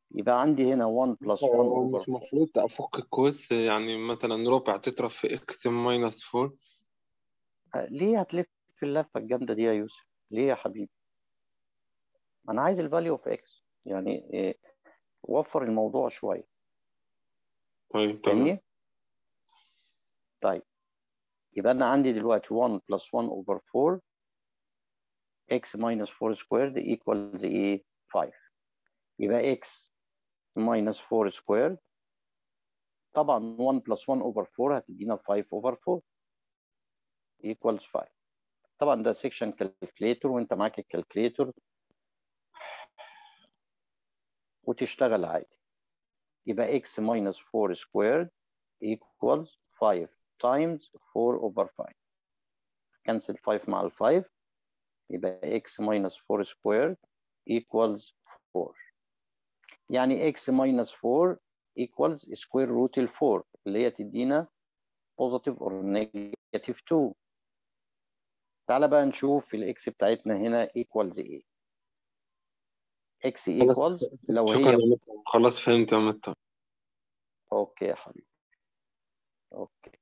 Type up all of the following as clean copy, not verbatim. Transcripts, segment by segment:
يبقى عندي هنا 1 بلس 1 هو اوفر مش المفروض أفك الكويس يعني مثلا ربع تضرب في إكس ماينس 4؟ 4. ليه هتلف اللفه الجامده دي يا يوسف؟ ليه يا حبيبي؟ انا عايز الفاليو اوف اكس يعني وفر الموضوع شويه. طيب تمام. فاهمني؟ طيب يبقى انا عندي دلوقتي 1 بلس 1 اوفر 4 x minus 4 squared equals ايه؟ 5. يبقى x minus 4 squared طبعا 1 plus 1 over 4 هتدينا 5 over 4 equals 5. طبعا ده section calculator وانت معاك الكالكليتور وتشتغل عادي. يبقى x minus 4 squared equals 5 times 4 over 5. كنسل 5 مع ال 5 يبقى x minus 4 squared equals 4. يعني x minus 4 equals square root ال 4 اللي هي تدينا positive or negative 2. تعالى بقى نشوف الاكس بتاعتنا هنا equals ايه. x خلاص، equals لو شكرا هي يا مستر، خلاص فهمت يا مستر. اوكي يا حبيبي. اوكي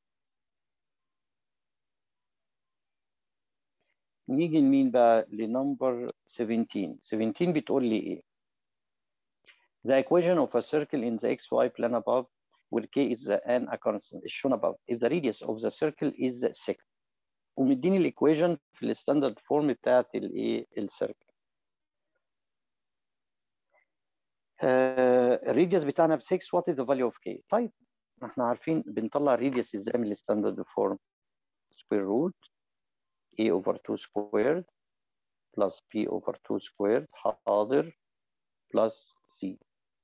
نيجي لمين بقى؟ لنمبر 17. 17 بتقول لي ايه؟ The equation of a circle in the xy plane above where k is a constant is shown above if the radius of the circle is 6. ومديني الايكويشن في الستاندرد فورم بتاعت الايه؟ السيركل. الريديوس بتاعنا ب 6. وات از ذا فاليو اوف k؟ طيب احنا عارفين بنطلع الريديوس ازاي من الستاندرد فورم. سكوير روت a over 2 squared plus b over 2 squared حاضر plus c.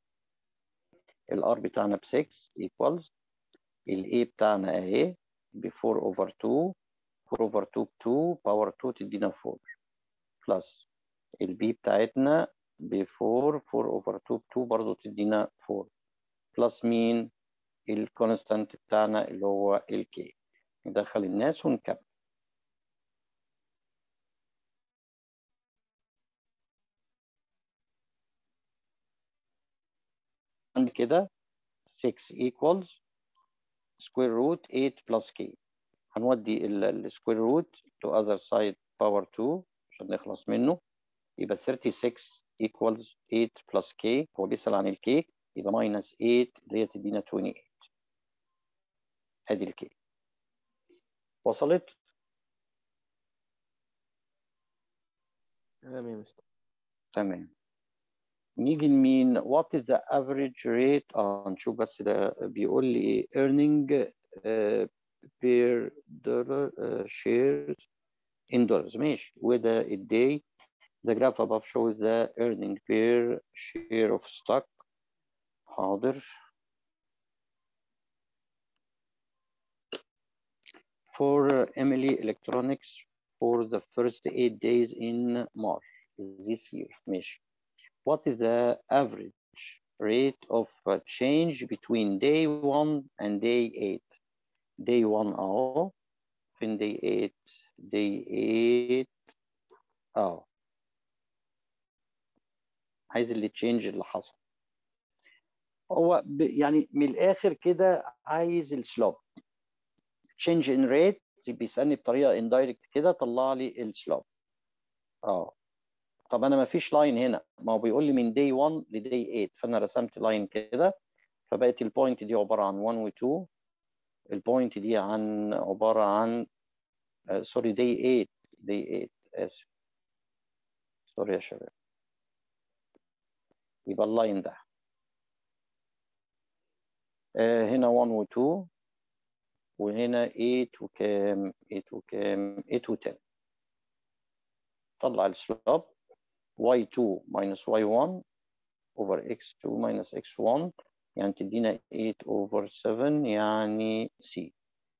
الار بتاعنا ب 6 equals ال a بتاعنا اهي ب 4 over 2. 4 over 2 ب 2 باور 2 تدينا 4 plus ال b بتاعتنا ب 4. 4 over 2 ب 2 برضه تدينا 4 plus مين؟ الكونستانت بتاعنا اللي هو ال k. ندخل الناس ونكمل. عندي كده 6 equals square root 8 plus k. هنودي السكوير روت to other side power 2 عشان نخلص منه. يبقى 36 equals 8 plus k. هو بيسأل عن الكي يبقى minus 8 اللي هي تدينا 28. ادي الكي. وصلت؟ تمام يا مستر. تمام. نيجي لمين؟ what is the average rate؟ نشوف بس ده بيقول لي ايه earning per dollar shares in dollars. ماشي. وده الداي. The graph above shows the earning per share of stock. حاضر. For Emily Electronics for the first 8 days in March this year. ماشي. What is the average rate of change between day 1 and day 8؟ day 1 اهو. فين day 8؟ day 8 اهو. عايز اللي تشينج اللي حصل. هو يعني من الاخر كده عايز السلوب. change in rate بيسالني بطريقه اندايركت كده طلع لي السلوب. طب انا ما فيش لاين هنا، ما هو بيقول لي من day 1 ل day 8 فانا رسمت لاين كده فبقت البوينت دي عباره عن 1 و 2. البوينت دي عباره عن سوري day 8. day 8 اسف. سوري يا شباب. يبقى اللاين ده هنا 1 و 2 وهنا 8 وكام؟ 8 وكام؟ 8 و 10. طلع السلوب y2 minus y1 over x2 minus x1 يعني تدينا 8 over 7 يعني c.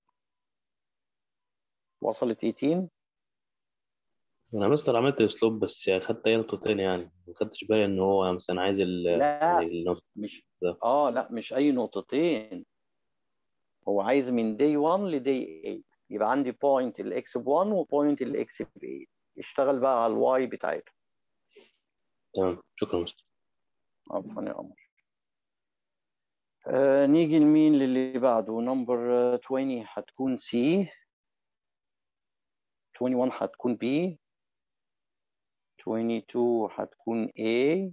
وصلت 18؟ انا مستر عملت اسلوب بس خدت اي نقطتين، يعني ما خدتش بالي ان هو مثلا عايز لا النقطة مش ده. لا مش اي نقطتين. هو عايز من day 1 ل day 8. يبقى عندي بوينت الاكس ب 1 وبوينت الاكس ب 8. اشتغل بقى على الواي بتاعته. تمام، شكرا مستر. عفوا يا قمر. نيجي لمين للي بعده. نمبر 20 هتكون سي، 21 هتكون بي، 22 هتكون A،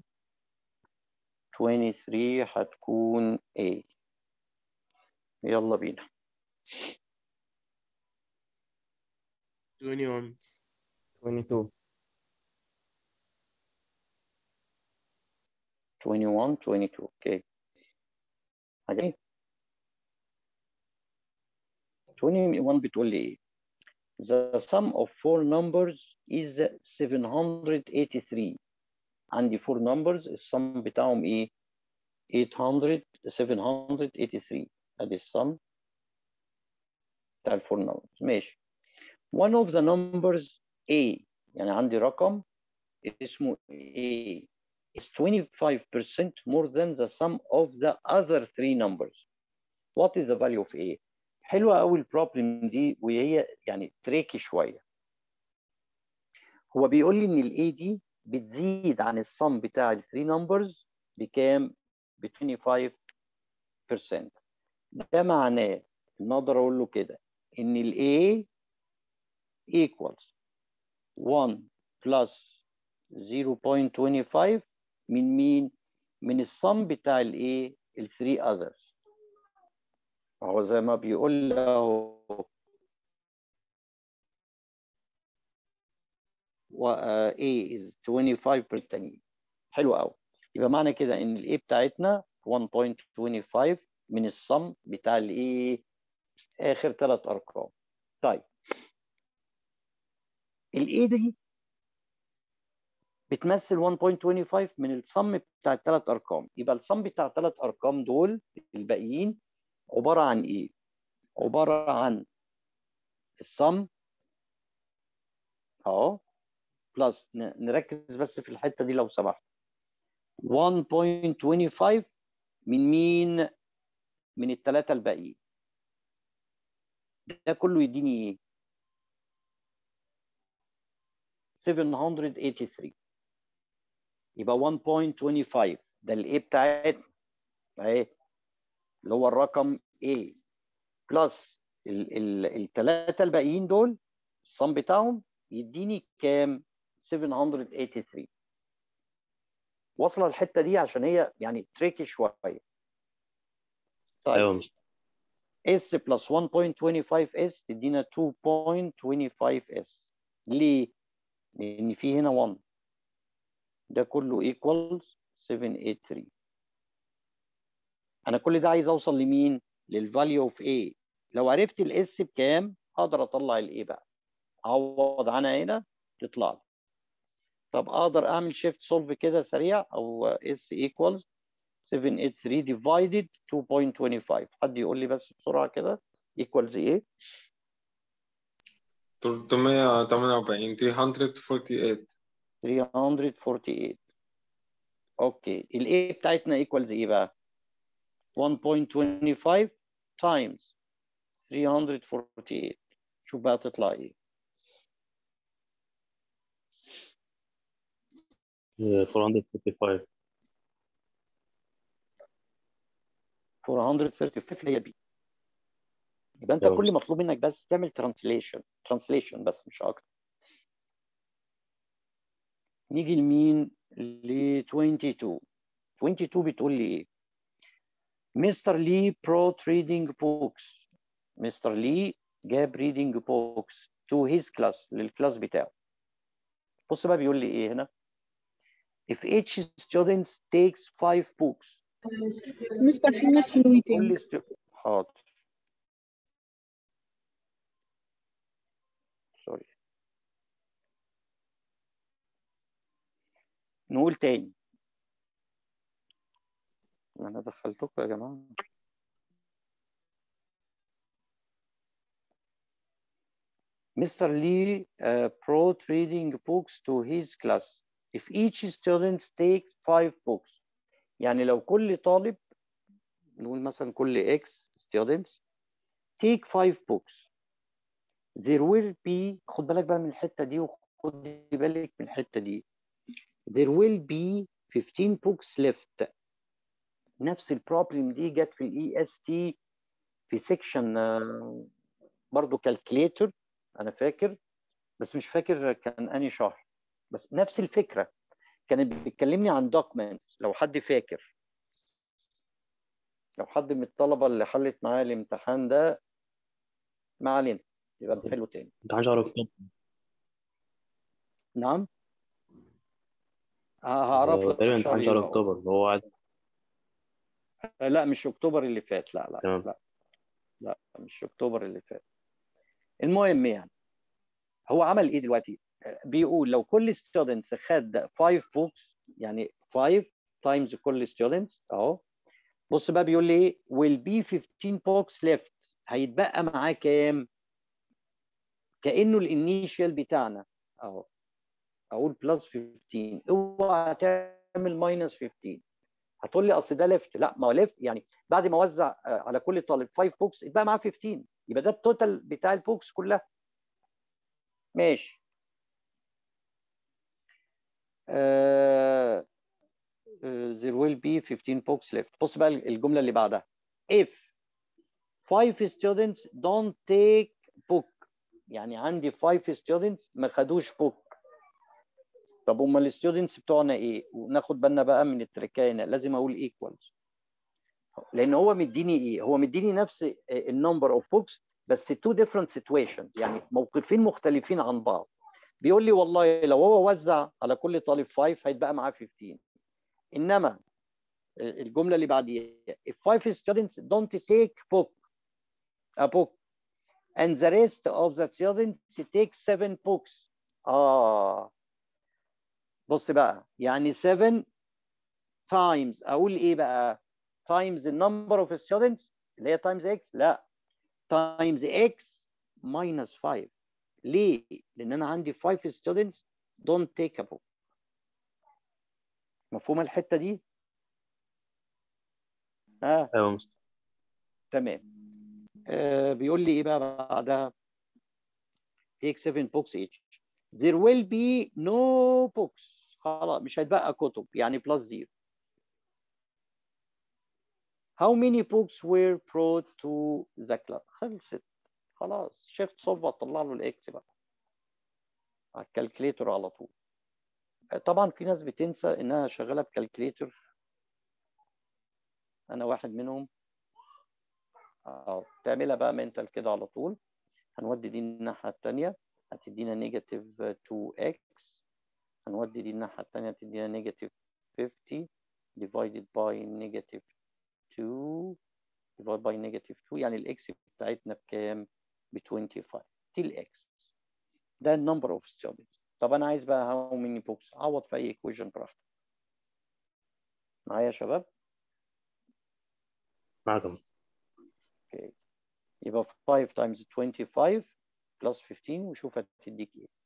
23 هتكون A. يلا بينا. 21 22 21 22 اوكي. حاجة ايه؟ 21 بتقول لي ايه؟ The sum of four numbers is 783. عندي four numbers السم بتاعهم ايه؟ 783. ادي السم بتاع الفور numbers. ماشي. One of the numbers A، يعني عندي رقم اسمه A is 25% more than the sum of the other three numbers. What is the value of A؟ حلوة قوي البروبلم دي، وهي يعني تريكي شوية. هو بيقول لي ان الاي دي بتزيد عن الصم بتاع الثري نمبرز بكام؟ ب 25%. ده معناه ان اقدر اقول له كده ان الاي equals 1 plus 0.25 من مين؟ من الصم بتاع الايه؟ الثري others. هو زي ما بيقول له A is 25%. حلو قوي. يبقى معنى كده ان الاي بتاعتنا 1.25 من الصم بتاع الايه؟ اخر ثلاث ارقام. طيب الاي دي بتمثل 1.25 من الصم بتاع الثلاث ارقام. يبقى الصم بتاع الثلاث ارقام دول الباقيين عباره عن ايه؟ عباره عن الصم اهو بلس، نركز بس في الحته دي لو سمحت، 1.25 من مين؟ من الثلاثه الباقيين. ده كله يديني ايه؟ 783. يبقى 1.25 ده الايه بتاعتنا اهي، اللي هو الرقم A بلس الثلاثه الباقيين دول الصم بتاعهم يديني كام؟ 783. واصله الحته دي عشان هي يعني تريكي شويه. طيب ايوه مش S بلس 1.25 S تدينا 2.25 S. ليه؟ لان في هنا 1، ده كله equals 783. انا كل ده عايز اوصل لمين؟ للفاليو اوف A. لو عرفت الاس بكام اقدر اطلع الاي بقى، اعوض عنها هنا تطلع لي. طب اقدر اعمل شيفت سولف كده سريع، او اس equals 783 divided 2.25. حد يقول لي بس بسرعه كده equals ايه؟ 348 348. 348. اوكي الاي بتاعتنا equals ايه بقى؟ 1.25 times 348. شوف بقى تطلع ايه؟ 455. 435 هي بي. يبقى انت ايوه كل مش مطلوب منك بس تعمل ترانسليشن بس مش اكتر. نيجي لمين؟ ل 22. 22 بتقول لي ايه؟ مستر لي brought reading books. مستر لي جاب reading books to his class، للكلاس بتاعه. بص بقى بيقول لي ايه هنا؟ if each student takes 5 books. مستر في ناس في الويتنج. حاضر سوري. نقول تاني، انا دخلتكم يا جماعه. Mr. Lee brought reading books to his class. If each student takes 5 books. يعني لو كل طالب، نقول مثلا كل X students take 5 books. There will be، خد بالك بقى من الحتة دي وخد بالك من الحتة دي. There will be 15 books left. نفس البروبلم دي جت في الاي اس تي في سيكشن برضه كالكليتر انا فاكر، بس مش فاكر كان انهي شهر، بس نفس الفكره كانت بتكلمني عن دوكيومنتس لو حد فاكر. لو حد من الطلبه اللي حلت معايا الامتحان ده ما علينا يبقى نحله تاني. امتحان شهر اكتوبر. نعم هعرف لك تقريبا شهر امتحان ايه شهر بقى. اكتوبر هو عايز. لا مش اكتوبر اللي فات، لا لا تمام. لا لا مش اكتوبر اللي فات. المهم يعني هو عمل ايه دلوقتي؟ بيقول لو كل ستودنتس خد 5 بوكس، يعني 5 تايمز كل ستودنتس اهو. بص بقى بيقول لي ايه؟ will be 15 بوكس left. هيتبقى معاه كام؟ كانه الانيشال بتاعنا اهو. اقول بلس 15، اوعى تعمل ماينس 15. هتقول لي اصل ده ليفت، لا ما هو ليفت يعني بعد ما اوزع على كل طالب 5 بوكس يبقى معاه 15، يبقى ده التوتال بتاع البوكس كلها. ماشي. there will be 15 books left. بص بقى الجمله اللي بعدها. if 5 students don't take book، يعني عندي 5 students ما خدوش book. طب هم الستودنتس بتوعنا ايه؟ وناخد بالنا بقى من التركايه هنا، لازم اقول ايكوالز، لان هو مديني ايه؟ هو مديني نفس النمبر اوف بوكس بس تو ديفرنت سيتويشن، يعني موقفين مختلفين عن بعض. بيقول لي والله لو هو وزع على كل طالب 5 هيتبقى معاه 15. انما الجمله اللي بعديها if 5 students don't take a book and the rest of the students take 7 books. بص بقى يعني 7 times اقول ايه بقى؟ times the number of students اللي هي times x، لا times x minus 5. ليه؟ لان انا عندي 5 students don't take a book. مفهوم الحته دي؟ ايوه مستر. تمام. بيقول لي ايه بقى بعدها؟ take 7 books each. there will be no books. خلاص مش هيتبقى كتب، يعني plus 0. how many books were brought to the club؟ خلصت خلاص. شيفت صوب طلع له الاكس بقى على الكالكليتر على طول. طبعا في ناس بتنسى انها شغاله بكالكليتر، انا واحد منهم. تعملها بقى منتال كده على طول. هنودي دي الناحيه الثانيه هتدينا نيجاتيف 2x، هنودي دي الناحيه الثانيه تدينا نيجاتيف 50 divided by negative 2 divided by negative 2، يعني الاكس بتاعتنا بكام؟ ب 25. دي الاكس، ده النمبر اوف ستودنتس. طب انا عايز بقى هاو ميني بوكس، عوض في اي ايكويشن براحتك. معايا يا شباب؟ معكم. اوكي يبقى 5 times 25 plus 15 وشوف هتديك ايه.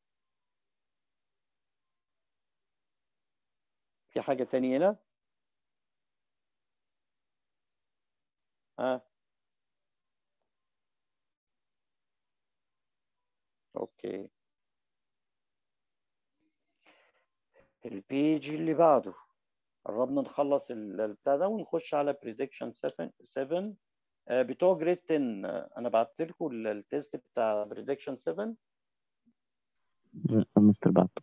في حاجة تانية هنا؟ اوكي. البيج اللي بعده قربنا نخلص البتاع ده ونخش على بريدكشن 7. بتوع جريد 10 انا بعت لكم التيست بتاع بريدكشن 7. مستر بعته.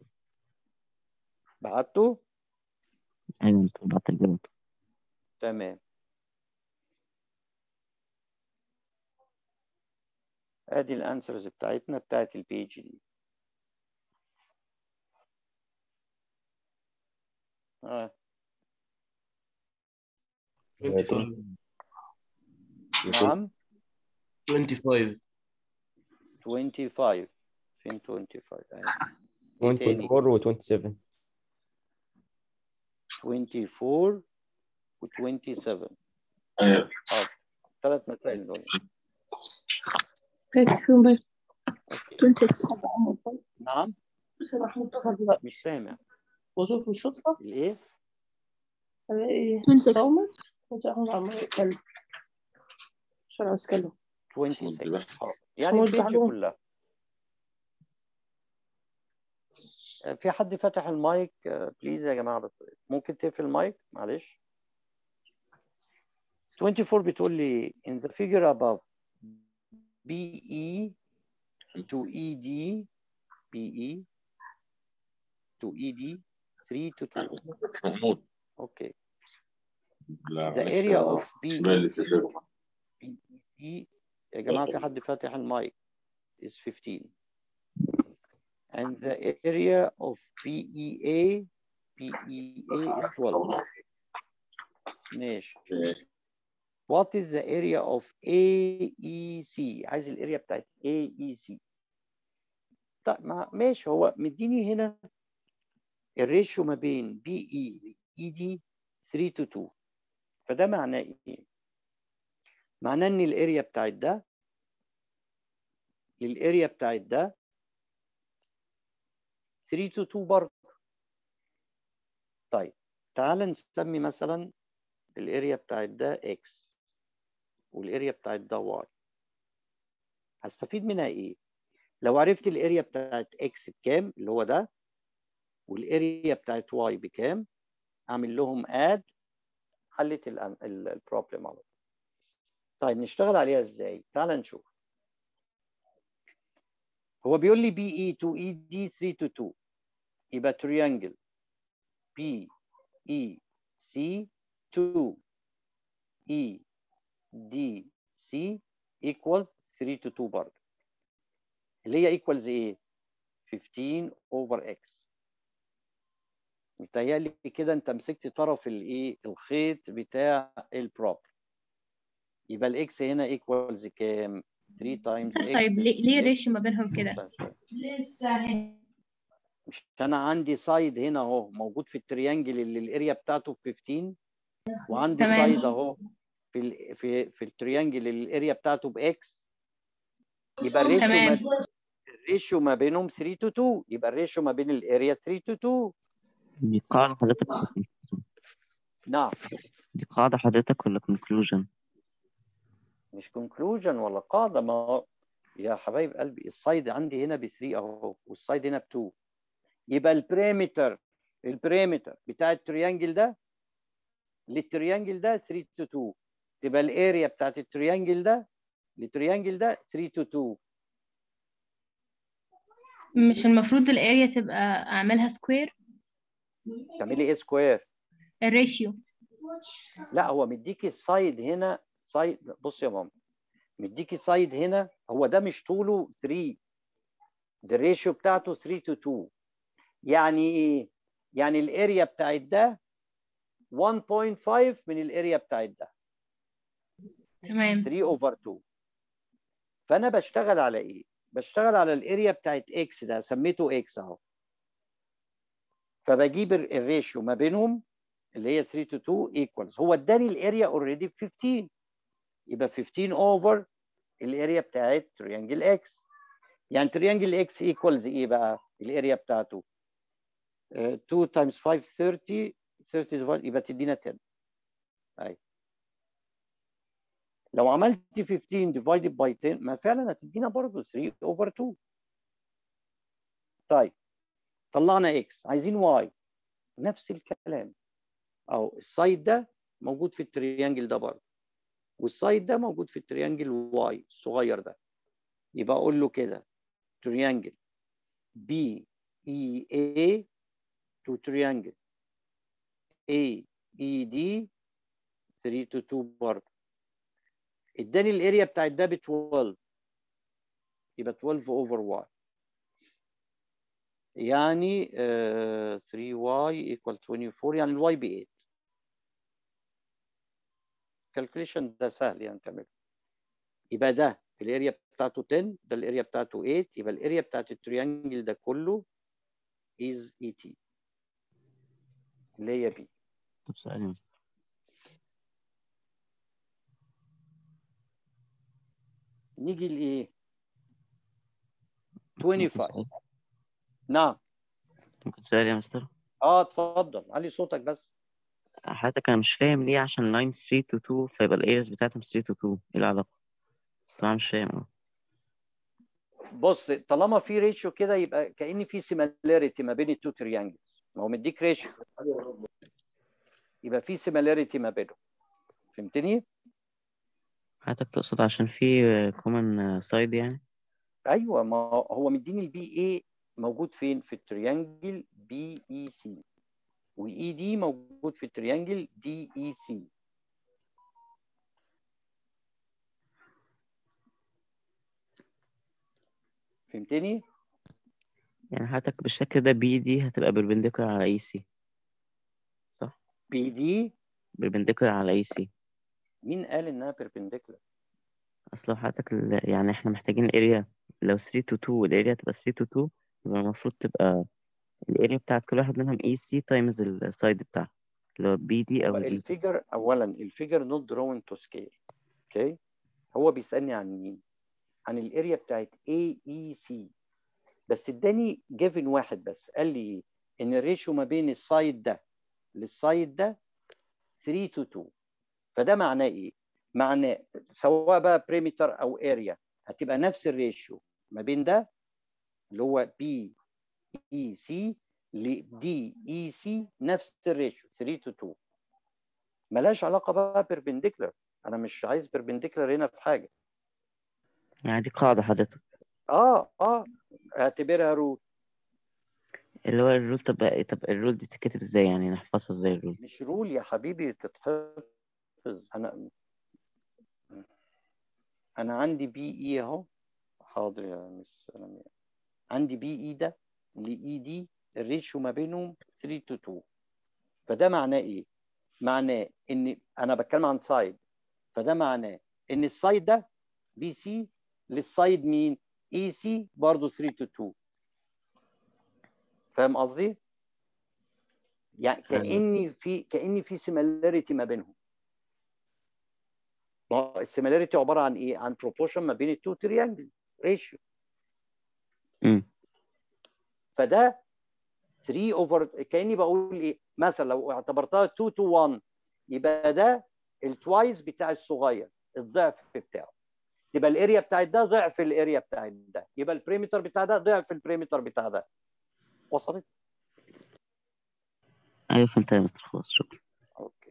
بعته؟ ايوه مستر بعت الجواب. تمام. ادي الانسرز بتاعتنا بتاعت البيج دي. نعم 25. فين 25 24 و 27. 24 و 27. ثلاث مسائل دول. فيهم بقى 26. نعم بس راح نتصل دلوقتي مش سامع. وظروف الصدفة الايه؟ ايه 26. عمال يتكلم عشان عايز اتكلم 26 يعني حمود البيج زعلان. كلها. في حد فتح المايك بليز يا جماعه، بس ممكن تقفل المايك معلش. 24 بتقول لي in the figure above BE to ED BE to ED 3 to 2. محمود اوكي. لا The معلش area of بالي سجل. BE يا جماعه في حد فاتح المايك is 15 and the area of PEA is 12. ماشي. What is the area of AEC؟ عايز الاريا بتاعت AEC. طيب ماشي، هو مديني هنا الريشيو ما بين BE ED 3 to 2. فده معناه ايه؟ معناه ان الاريا بتاعت ده للاريا بتاعت ده 3 to 2 برضه. طيب تعال نسمي مثلا الاريا بتاعت ده X والاريا بتاعت ده Y. هستفيد منها ايه؟ لو عرفت الاريا بتاعت X بكام اللي هو ده والاريا بتاعت Y بكام، اعمل لهم اد، حلت البروبلم على طول. طيب نشتغل عليها ازاي؟ تعال نشوف. هو بيقول لي BE to ED 3 to 2 يبقى تريانجل BEC 2 EDC equals 3 to 2 برضه، اللي هي equals ايه؟ 15 over x. متهيألي كده انت مسكت طرف الايه؟ الخيط بتاع البروبلم. يبقى الاكس هنا ايكوالز كام؟ 3 تايمز اكس. طيب ليه الريشيو ما بينهم كده؟ لسه مش انا عندي سايد هنا اهو موجود في التريانجل اللي الاريا بتاعته ب 15، وعندي تمام. سايد اهو في التريانجل اللي الاريا بتاعته باكس. يبقى الريشيو ما بينهم 3 to 2، يبقى الريشيو ما بين الاريا 3 to 2. دي قاعدة حضرتك نعم. دي قاعدة حضرتك ولا conclusion؟ مش كونكلوجن ولا قاعده، ما هو يا حبايب قلبي السايد عندي هنا ب 3 اهو والسايد هنا ب 2، يبقى البريمتر بتاع التريانجل ده للتريانجل ده 3 to 2، تبقى الاريا بتاعت التريانجل ده للتريانجل ده 3 to 2. مش المفروض الاريا تبقى اعملها سكوير؟ تعملي ايه سكوير؟ الريشيو. لا هو مديكي السايد هنا، سايد بص يا ماما، مديكي سايد هنا، هو ده مش طوله 3، ده الريشيو بتاعته 3 to 2. يعني ايه؟ يعني الاريا بتاعت ده 1.5 من الاريا بتاعت ده. تمام. 3 over 2. فانا بشتغل على ايه؟ بشتغل على الاريا بتاعت اكس ده، سميته اكس اهو. فبجيب الريشيو ما بينهم اللي هي 3 to 2 ايكوالز، هو اداني الاريا اوريدي ب 15، يبقى 15 اوفر الاريا بتاعت تريانجل اكس. يعني تريانجل اكس ايكوالز ايه بقى؟ الاريا بتاعته 2 times 5 30 يبقى تدينا 10. اهي لو عملت 15 divided by 10 ما فعلا هتدينا برضه 3 over 2. طيب طلعنا اكس، عايزين واي، نفس الكلام اهو. السايد ده موجود في التريانجل ده برضه، والسايد ده موجود في التريانجل واي الصغير ده. يبقى اقول له كده تريانجل بي اي اي تو تريانجل اي اي دي 3 to 2 برضه. اداني الاريا بتاعت ده ب 12، يبقى 12 اوفر واي، يعني 3y equal 24، يعني الواي ب 8. الكالكوليشن ده سهل يعني تعمله. يبقى ده الاريا بتاعته 10، ده الاريا بتاعته 8، يبقى الاريا بتاعت التريانجل ده كله is 80 اللي هي بي. طب سؤال نيجي لايه؟ ممكن 25. سؤال نعم. ممكن سؤال يا مستر؟ اتفضل علي صوتك بس. حضرتك أنا مش فاهم ليه عشان 9 3 to 2 فيبقى الأيرز بتاعتهم 3 to 2، إيه العلاقة؟ بس أنا مش فاهم بص طالما في ريشيو كده يبقى كأن في سيميلاريتي ما بين التو تريانجلز، ما هو مديك ريشيو يبقى في سيميلاريتي ما بينهم. فهمتني؟ حضرتك تقصد عشان في كومن سايد يعني؟ ايوه، ما هو مديني البي اي موجود فين؟ في التريانجل بي اي سي، واي دي موجود في التريانجل دي اي سي. فهمتني؟ يعني حضرتك بالشكل ده بي دي هتبقى بربنديكولار على اي سي، صح؟ بي دي بربنديكولار على اي سي. مين قال انها بيربنديكولار؟ اصل لو حضرتك يعني احنا محتاجين الاريا، لو 3 to 2 والاريا تبقى 3 to 2، يبقى المفروض تبقى الاريا بتاعت كل واحد منهم اي سي تايمز السايد بتاعها اللي هو بي دي او الاي دي. الفيجر اولا، الفيجر نوت دراون تو سكيل. اوكي، هو بيسالني عن مين؟ عن الاريا بتاعت اي اي سي، بس اداني جيفن واحد بس، قال لي ايه؟ ان الريشيو ما بين السايد ده للسايد ده 3 to 2. فده معناه ايه؟ معناه سواء بقى بريمتر او اريا هتبقى نفس الريشيو ما بين ده اللي هو بي اي سي لدي اي سي، نفس الريشيو 3 to 2. ملهاش علاقه بقى بيربنديكولار، انا مش عايز بيربنديكولار هنا في حاجه. يعني دي قاعدة حضرتك اعتبرها رول. اللي هو الرول. طب الرول دي تتكتب ازاي؟ يعني نحفظها ازاي الرول؟ مش رول يا حبيبي تتحفظ. انا عندي بي اي اهو. حاضر يا مس سلام. عندي بي اي ده لاي دي الريشيو ما بينهم 3 to 2. فده معناه ايه؟ معناه ان انا بتكلم عن سايد، فده معناه ان السايد ده بي سي للسايد مين؟ اي سي برضه 3 to 2. فاهم قصدي؟ يعني كأني في سيميلاريتي ما بينهم. السيميلاريتي عباره عن ايه؟ عن بروبورشن ما بين التو تريانجل ريشيو. فده 3 اوفر، كاني بقول ايه؟ مثلا لو اعتبرتها 2 to 1 يبقى ده التوايس بتاع الصغير، الضعف بتاعه. يبقى الاريا بتاعت ده ضعف الاريا بتاعت ده، يبقى البريمتر بتاع ده ضعف البريمتر بتاع ده. وصلت؟ ايوه فهمت يا مستر، خلاص شكرا. اوكي.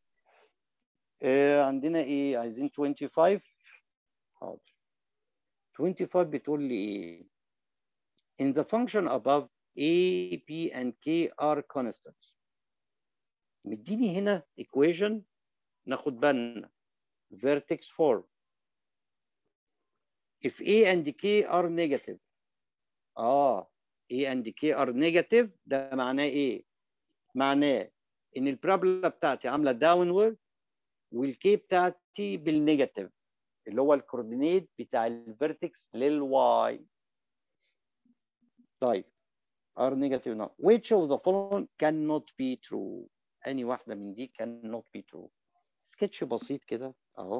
عندنا ايه؟ عايزين 25. حاضر. 25 بتقول لي ايه؟ In the function above A, B and K are constants. مديني هنا equation ناخد بالنا vertex form. If A and K are negative. A and K are negative ده معناه ايه؟ معناه ان البارابولا بتاعتي عامله داونورد والكي بتاعتي بالنيجاتيف اللي هو الكوردينيت بتاع الفيرتكس للواي. طيب are negative now. Which of the following cannot be true؟ أنهي واحدة من دي cannot be true؟ سكتش بسيط كده أهو.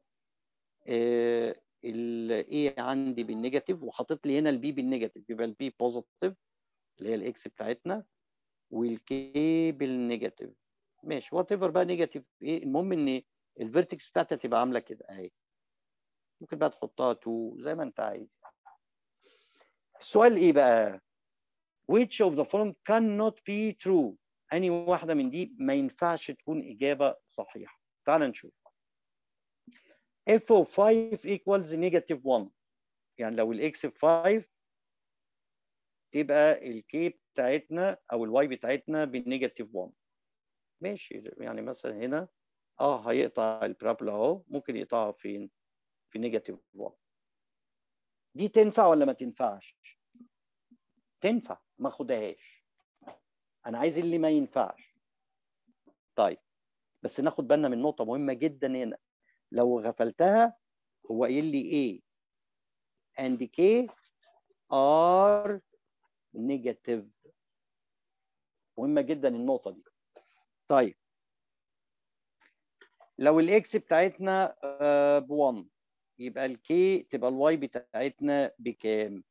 ال A عندي بالنيجاتيف وحاطط لي هنا البي بالنيجاتيف، يبقى البي بوزيتيف اللي هي الاكس بتاعتنا والكي بالنيجاتيف. ماشي، وات ايفر بقى نيجاتيف ايه، المهم ان الفيرتكس بتاعتها تبقى عامله كده اهي. ممكن بقى تحطها 2 زي ما انت عايز. السؤال ايه بقى؟ which of the following cannot be true؟ أنهي واحدة من دي ما ينفعش تكون إجابة صحيحة؟ تعال نشوف. f of 5 equals negative 1. يعني لو الاكس ب 5 تبقى الكي بتاعتنا او الواي بتاعتنا بالنيجاتيف 1. ماشي، يعني مثلا هنا هيقطع البارابولا اهو، ممكن يقطعها فين؟ في نيجاتيف 1. دي تنفع ولا ما تنفعش؟ تنفع، ما اخدهاش. انا عايز اللي ما ينفعش. طيب بس ناخد بالنا من نقطة مهمة جدا هنا، لو غفلتها هو قايل لي A and K are negative. مهمة جدا النقطة دي. طيب لو الاكس بتاعتنا ب 1 يبقى الكي تبقى الواي بتاعتنا بكام؟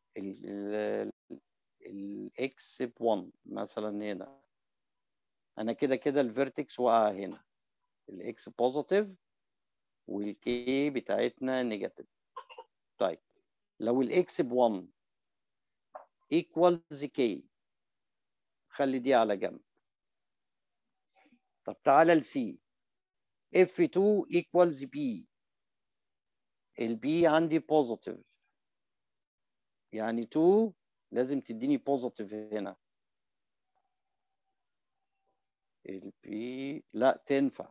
الاكس ب 1 مثلا هنا انا كده كده الفيرتكس وقع هنا، الاكس بوزيتيف والكي بتاعتنا نيجاتيف. طيب لو الاكس ب1 equals k، خلي دي على جنب. طب تعالى لسي، f2 equals b، البي عندي بوزيتيف، يعني 2 لازم تديني بوزيتيف هنا. البي لا تنفع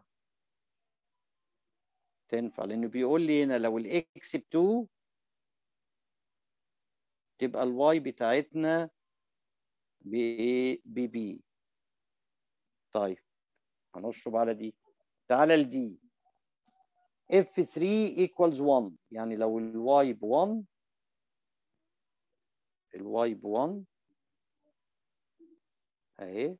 لانه بيقول لي هنا لو الاكس ب2 تبقى الواي بتاعتنا بايه؟ ببي. طيب هنشرب على دي. تعالى لدي، f3 equals 1، يعني لو الواي ب1 اهي.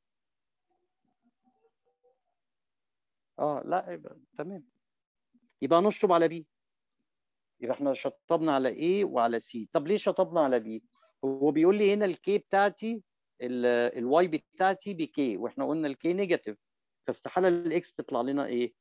لا يبقى تمام، يبقى نشطب على بي. يبقى احنا شطبنا على A وعلى C. طب ليه شطبنا على B؟ هو بيقول لي هنا الكي بتاعتي، الواي بتاعتي بكي، واحنا قلنا الكي نيجاتيف، فاستحاله الاكس تطلع لنا ايه؟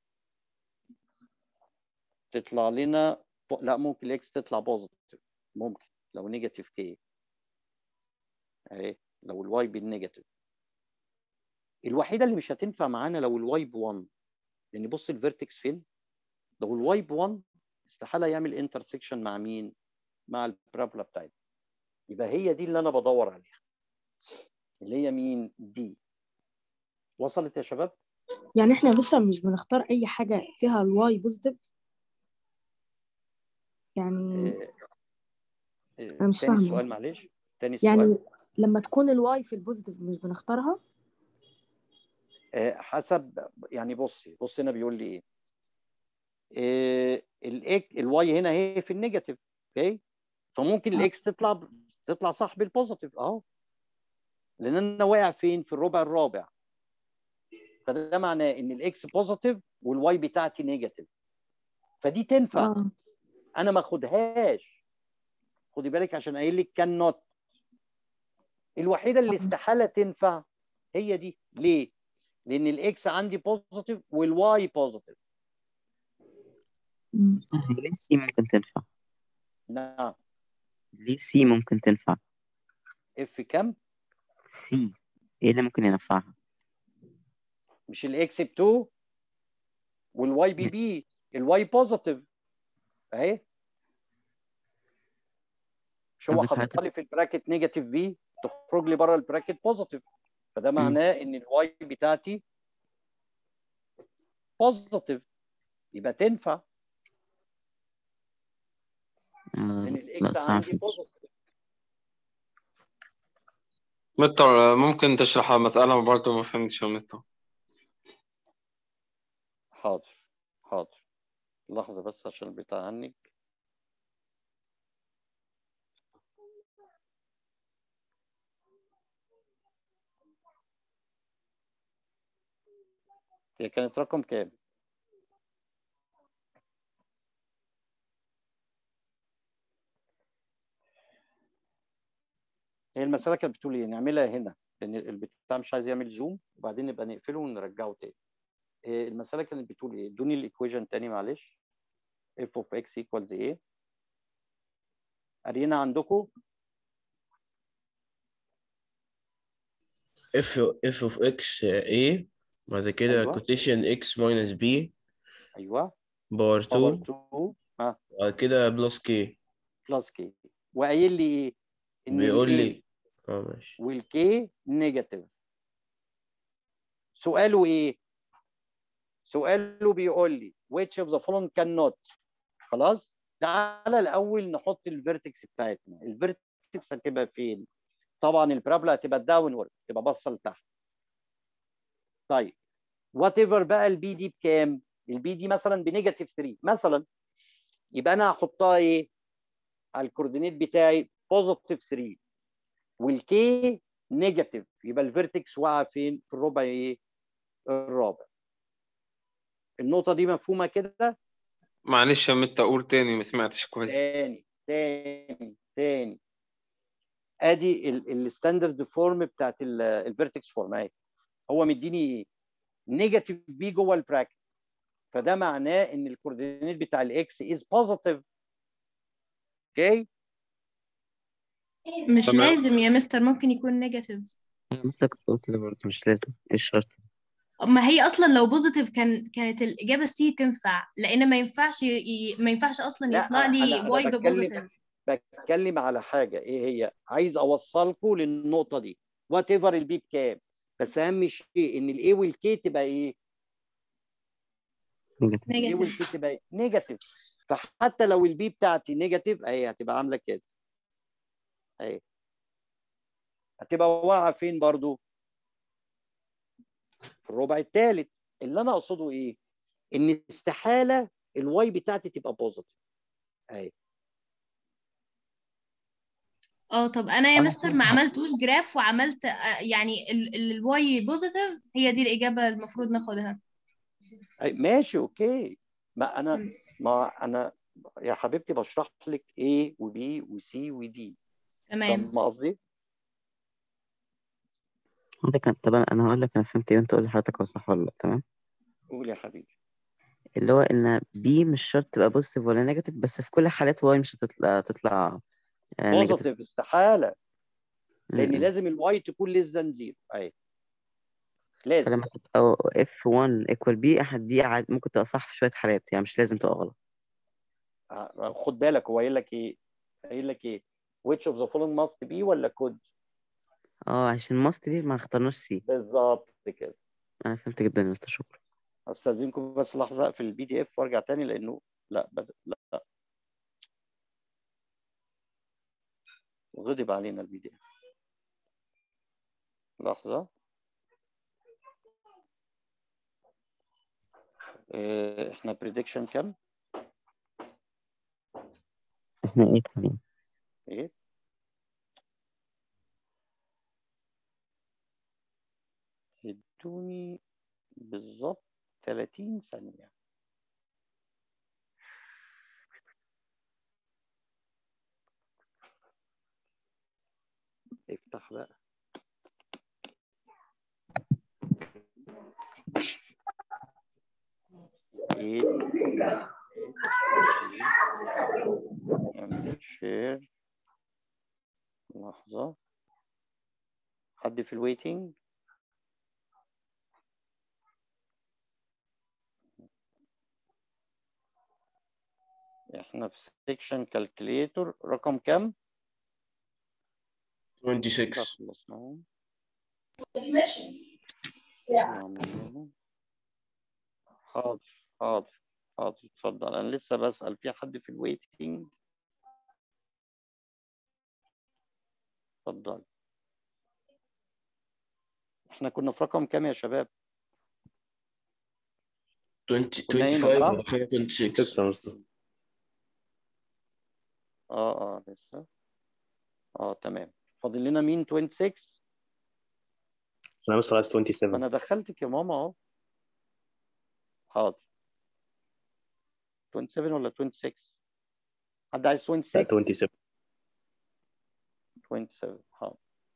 تطلع لنا لا، ممكن الاكس تطلع بوزيتيف، ممكن لو نيجاتيف كي اهي، لو الواي بالنيجاتيف. الوحيده اللي مش هتنفع معانا لو الواي ب1، لان بص الفيرتكس فين؟ لو الواي ب1 استحاله يعمل انترسكشن مع مين؟ مع البرابولا بتاعتنا. يبقى هي دي اللي انا بدور عليها، اللي هي مين؟ دي. وصلت يا شباب؟ يعني احنا لسه مش بنختار اي حاجه فيها الواي بوزيتيف يعني؟ انا مش تاني فاهمه السؤال معلش، تاني يعني السؤال. لما تكون الواي في البوزيتيف مش بنختارها؟ حسب يعني، بصي هنا بيقول لي ايه؟ الواي هنا هي في النيجاتيف، اوكي، فممكن الاكس تطلع صح بالبوزيتيف اهو، لان انا واقع فين؟ في الربع الرابع، فده معناه ان الاكس بوزيتيف والواي بتاعتي نيجاتيف، فدي تنفع. انا ما اخدهاش، خدي بالك عشان قايل لك كان نوت. الوحيده اللي استحاله تنفع هي دي. ليه؟ لان الاكس عندي بوزيتيف والواي بوزيتيف. ليه سي ممكن تنفع؟ نعم. ليه سي ممكن تنفع؟ اف كام؟ سي ايه اللي ممكن ينفعها؟ مش الاكس ب2 والواي بي، الواي بوزيتيف اهي، مش هو حاططها لي في البراكت نيجاتيف في، تخرج لي بره البراكت بوزيتيف، فده معناه ان الواي بتاعتي بوزيتيف، يبقى تنفع لان الاكس عندي بوزيتيف. مستر ممكن تشرح المسألة؟ برضه ما فهمتش يا مستر. حاضر لحظة بس عشان البتاع عنك. هي كانت رقم كام؟ هي المسألة كانت بتقول ايه؟ نعملها هنا لأن البتاع مش عايز يعمل زوم، وبعدين نبقى نقفله ونرجعه تاني. المسألة كانت بتقول ايه؟ ادوني الايكويشن تاني معلش. f of x equals ايه؟ قارينا عندكم؟ f of x a، بعد كده أيوة. quotation x minus b ايوه باور 2 بعد كده بلس k بلس k. وقايل لي ايه؟ ان بيقول لي ال ماشي والكي نيجاتيف. سؤاله ايه؟ سؤاله بيقول لي which of the following cannot. خلاص، تعالى الاول نحط الفيرتكس بتاعتنا. الفيرتكس هتبقى فين؟ طبعا البرابولا هتبقى داونورد، تبقى باصه لتحت. طيب وات ايفر بقى البي دي بكام؟ البي دي مثلا بنيجاتيف 3 مثلا، يبقى انا هحطها ايه؟ على الكوردينيت بتاعي بوزيتيف 3 والكي نيجاتيف، يبقى الفيرتكس واقعه فين؟ في الربع ايه؟ الرابع. النقطه دي مفهومه كده؟ معلش يا مستر قول تاني، ما سمعتش كويس. تاني ادي الستاندرد فورم بتاعت الفيرتكس فورم اهي. هو مديني ايه؟ نيجاتيف بي جوه البراكت، فده معناه ان الكوردينيت بتاع الاكس از بوزيتيف، اوكي؟ مش تمام. لازم يا مستر، ممكن يكون نيجاتيف. أنا مثلا كنت قلت كده برضه مش لازم، إيه الشرط؟ ما هي اصلا لو بوزيتيف كانت الاجابه سي تنفع، لان ما ينفعش اصلا لا يطلع لي انا واي بتكلم ببوزيتيف. على حاجه ايه هي، عايز اوصلكم للنقطه دي وات ايفر البي بكام، بس اهم شيء ان الاي والكي تبقى ايه؟ نيجاتيف. الاي والكي نيجاتيف. تبقى إيه؟ نيجاتيف. فحتى لو البي بتاعتي نيجاتيف اهي هتبقى عامله كده اهي، هتبقى واقعه فين برضو؟ في الربع الثالث. اللي انا اقصده ايه؟ ان استحاله الواي بتاعتي تبقى بوزيتيف اهي. طب انا يا أنا مستر ما فهمت. عملتوش جراف وعملت يعني الواي بوزيتيف، هي دي الاجابه المفروض ناخدها. ماشي اوكي. ما انا يا حبيبتي بشرح لك A و B و C و D. تمام. فاهم قصدي؟ طب أنا هقول لك أنا فهمت إيه وأنت قول لي حضرتك هو صح ولا لأ. تمام. قول يا حبيبي. اللي هو إن بي مش شرط تبقى بوزيتيف ولا نيجاتيف، بس في كل حالات واي مش هتطلع نيجاتيف. بوزيتيف استحاله، لان م-م. لازم الواي تكون ليس ذان زيرو اهي، لازم. فلما تبقى F1 equal B أحد دي ممكن تبقى صح في شوية حالات، يعني مش لازم تبقى غلط. خد بالك هو قايل لك ايه؟ قايل لك ايه؟ which of the following must be ولا could؟ عشان ماست دي ما اخترناش سي. بالظبط كده. أنا فهمت جدا يا مستر، شكرا. استاذنكم بس لحظه اقفل البي دي اف وارجع تاني لانه لا غضب علينا البي دي اف. لحظه. احنا بريدكشن كام؟ احنا ايه تاني؟ ايه؟ ادوني بالظبط 30 ثانية. افتح بقى. ايه؟ اعمل شير. لحظة. حد في الويتنج؟ احنا في سيكشن كالكوليتور رقم كام؟ 26. حاضر حاضر حاضر اتفضل. انا لسه بسأل في حد في الويتنج؟ اتفضل. احنا كنا في رقم كام يا شباب؟ 25 ولا حاجة 26. 6 يا مستر. لسه. تمام. فاضل لنا مين؟ 26. انا مستر عايز 27. انا دخلتك يا ماما اهو. حاضر. 27 ولا 26؟ حد عايز 26؟ لا 27. 27 حاضر.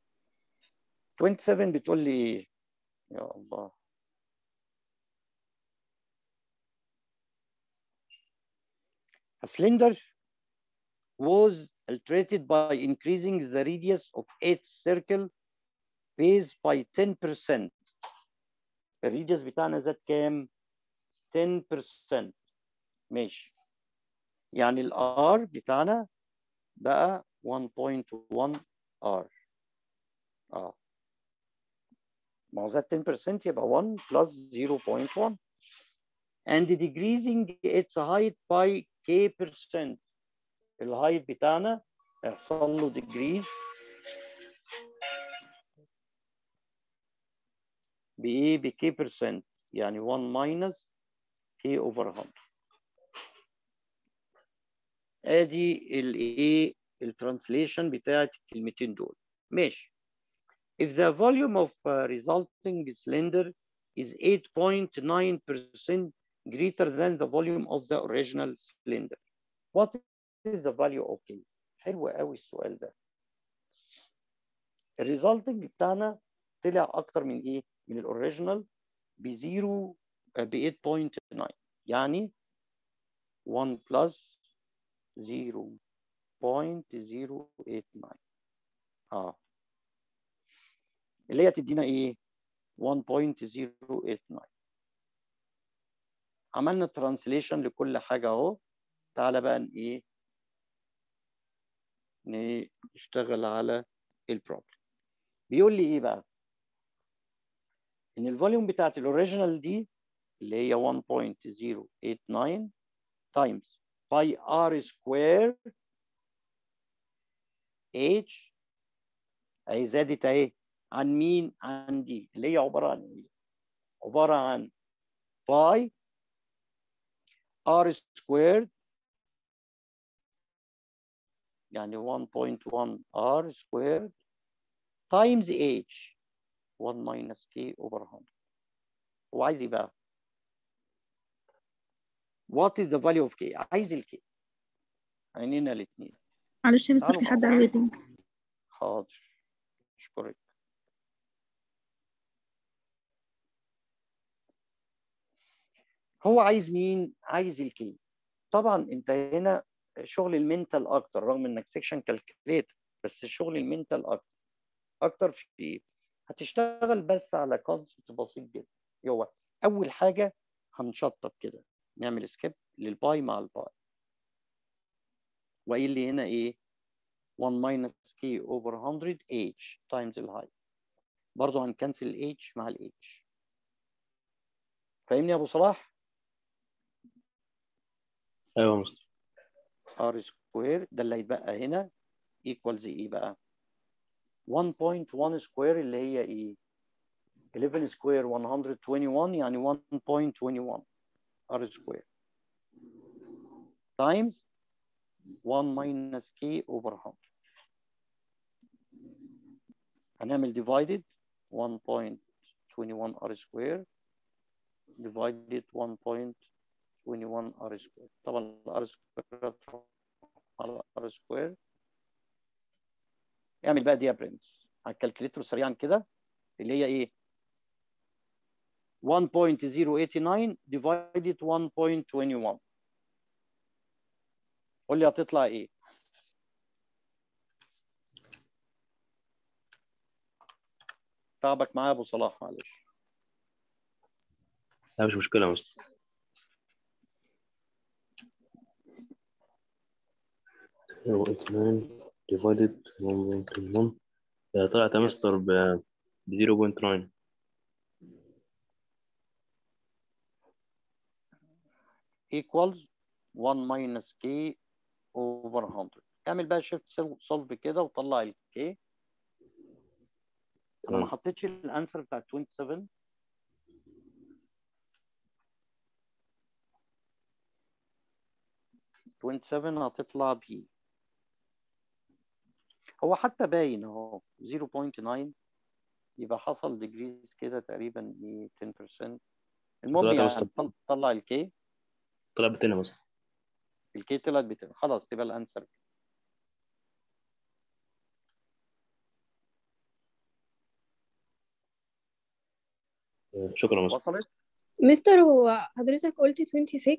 27 بتقول لي ايه؟ يا الله. A cylinder was altered by increasing the radius of its circle base by 10%. الريديوس بتاعنا زاد كام؟ 10%. ماشي. يعني الار بتاعنا بقى 1.1 ار. ما هو زاد 10% يبقى 1 plus 0.1 and decreasing its height by k%. الهايت بتاعنا هيحصل له decrease بايه؟ بكي %. يعني 1 minus k over 100. ادي الايه الترانسليشن بتاعت الكلمتين دول. ماشي. If the volume of resulting cylinder is 8.9% greater than the volume of the original cylinder, what is the value of K؟ حلو قوي السؤال ده. الريزلتنج بتاعنا طلع اكتر من ايه؟ من الاوريجينال ب 8.9. يعني 1 plus 0 1.089 اللي هي تدينا ايه 1.089. عملنا ترانسليشن لكل حاجه اهو. تعالى بقى ايه نشتغل على البروبلم. بيقول لي ايه بقى ان الفوليوم بتاعت الاوريجينال دي اللي هي 1.089 تايمز باي ار سكوير اتش اهي زادت اهي عن مين؟ عن دي اللي هي عباره عن ايه؟ عباره عن باي ار سكوير يعني 1.1 ار سكوير تايمز اتش 1 minus k over 100. هو عايز ايه بقى؟ What is the value of k؟ عايز الكي. عينينا الاثنين. معلش يا مستر في حد على ويتنج. حاضر اشكرك. هو عايز مين؟ عايز الكي. طبعا انت هنا شغل المنتال اكتر رغم انك سيكشن كالكوليتر بس شغل المنتال اكتر في ايه؟ هتشتغل بس على كونسبت بسيط جدا. هو اول حاجه هنشطب كده نعمل سكيب للباي مع الباي. وقايل لي هنا ايه؟ 1 minus k over 100 h times الهاي. برضه هنكنسل ال h مع ال h. فاهمني يا ابو صلاح؟ ايوه يا مستر. r سكوير ده اللي هيتبقى هنا equals ايه بقى؟ 1.1 سكوير اللي هي ايه؟ 11 سكوير 121 يعني 1.21 r سكوير times 1 minus k over 100. هنعمل divided 1.21 r سكوير divided 1.21 r سكوير. طبعا r سكوير على r سكوير. اعمل بقى دي برنس على الكالكوليتر سريعا كده اللي هي ايه 1.089 divided 1.21. قول لي هتطلع ايه؟ تعبك معايا يا ابو صلاح معلش. لا مش مشكلة يا مستر. هو 8 divided 1.1 طلعت يا مستر ب 0.9. equals 1 minus k over 100. اعمل بقى شيفت سولف كده وطلع الكي. انا ما حطيتش الانسر بتاع 27. هتطلع بي. هو حتى باين اهو 0.9 يبقى حصل ديجريز كده تقريبا 10%. المهم يعني طلع الكي. طلع ب 10 مثلا. الكي طلعت ب 10 خلاص تبقى الانسر. شكرا مستر. وصلت؟ مستر هو حضرتك قلت 26؟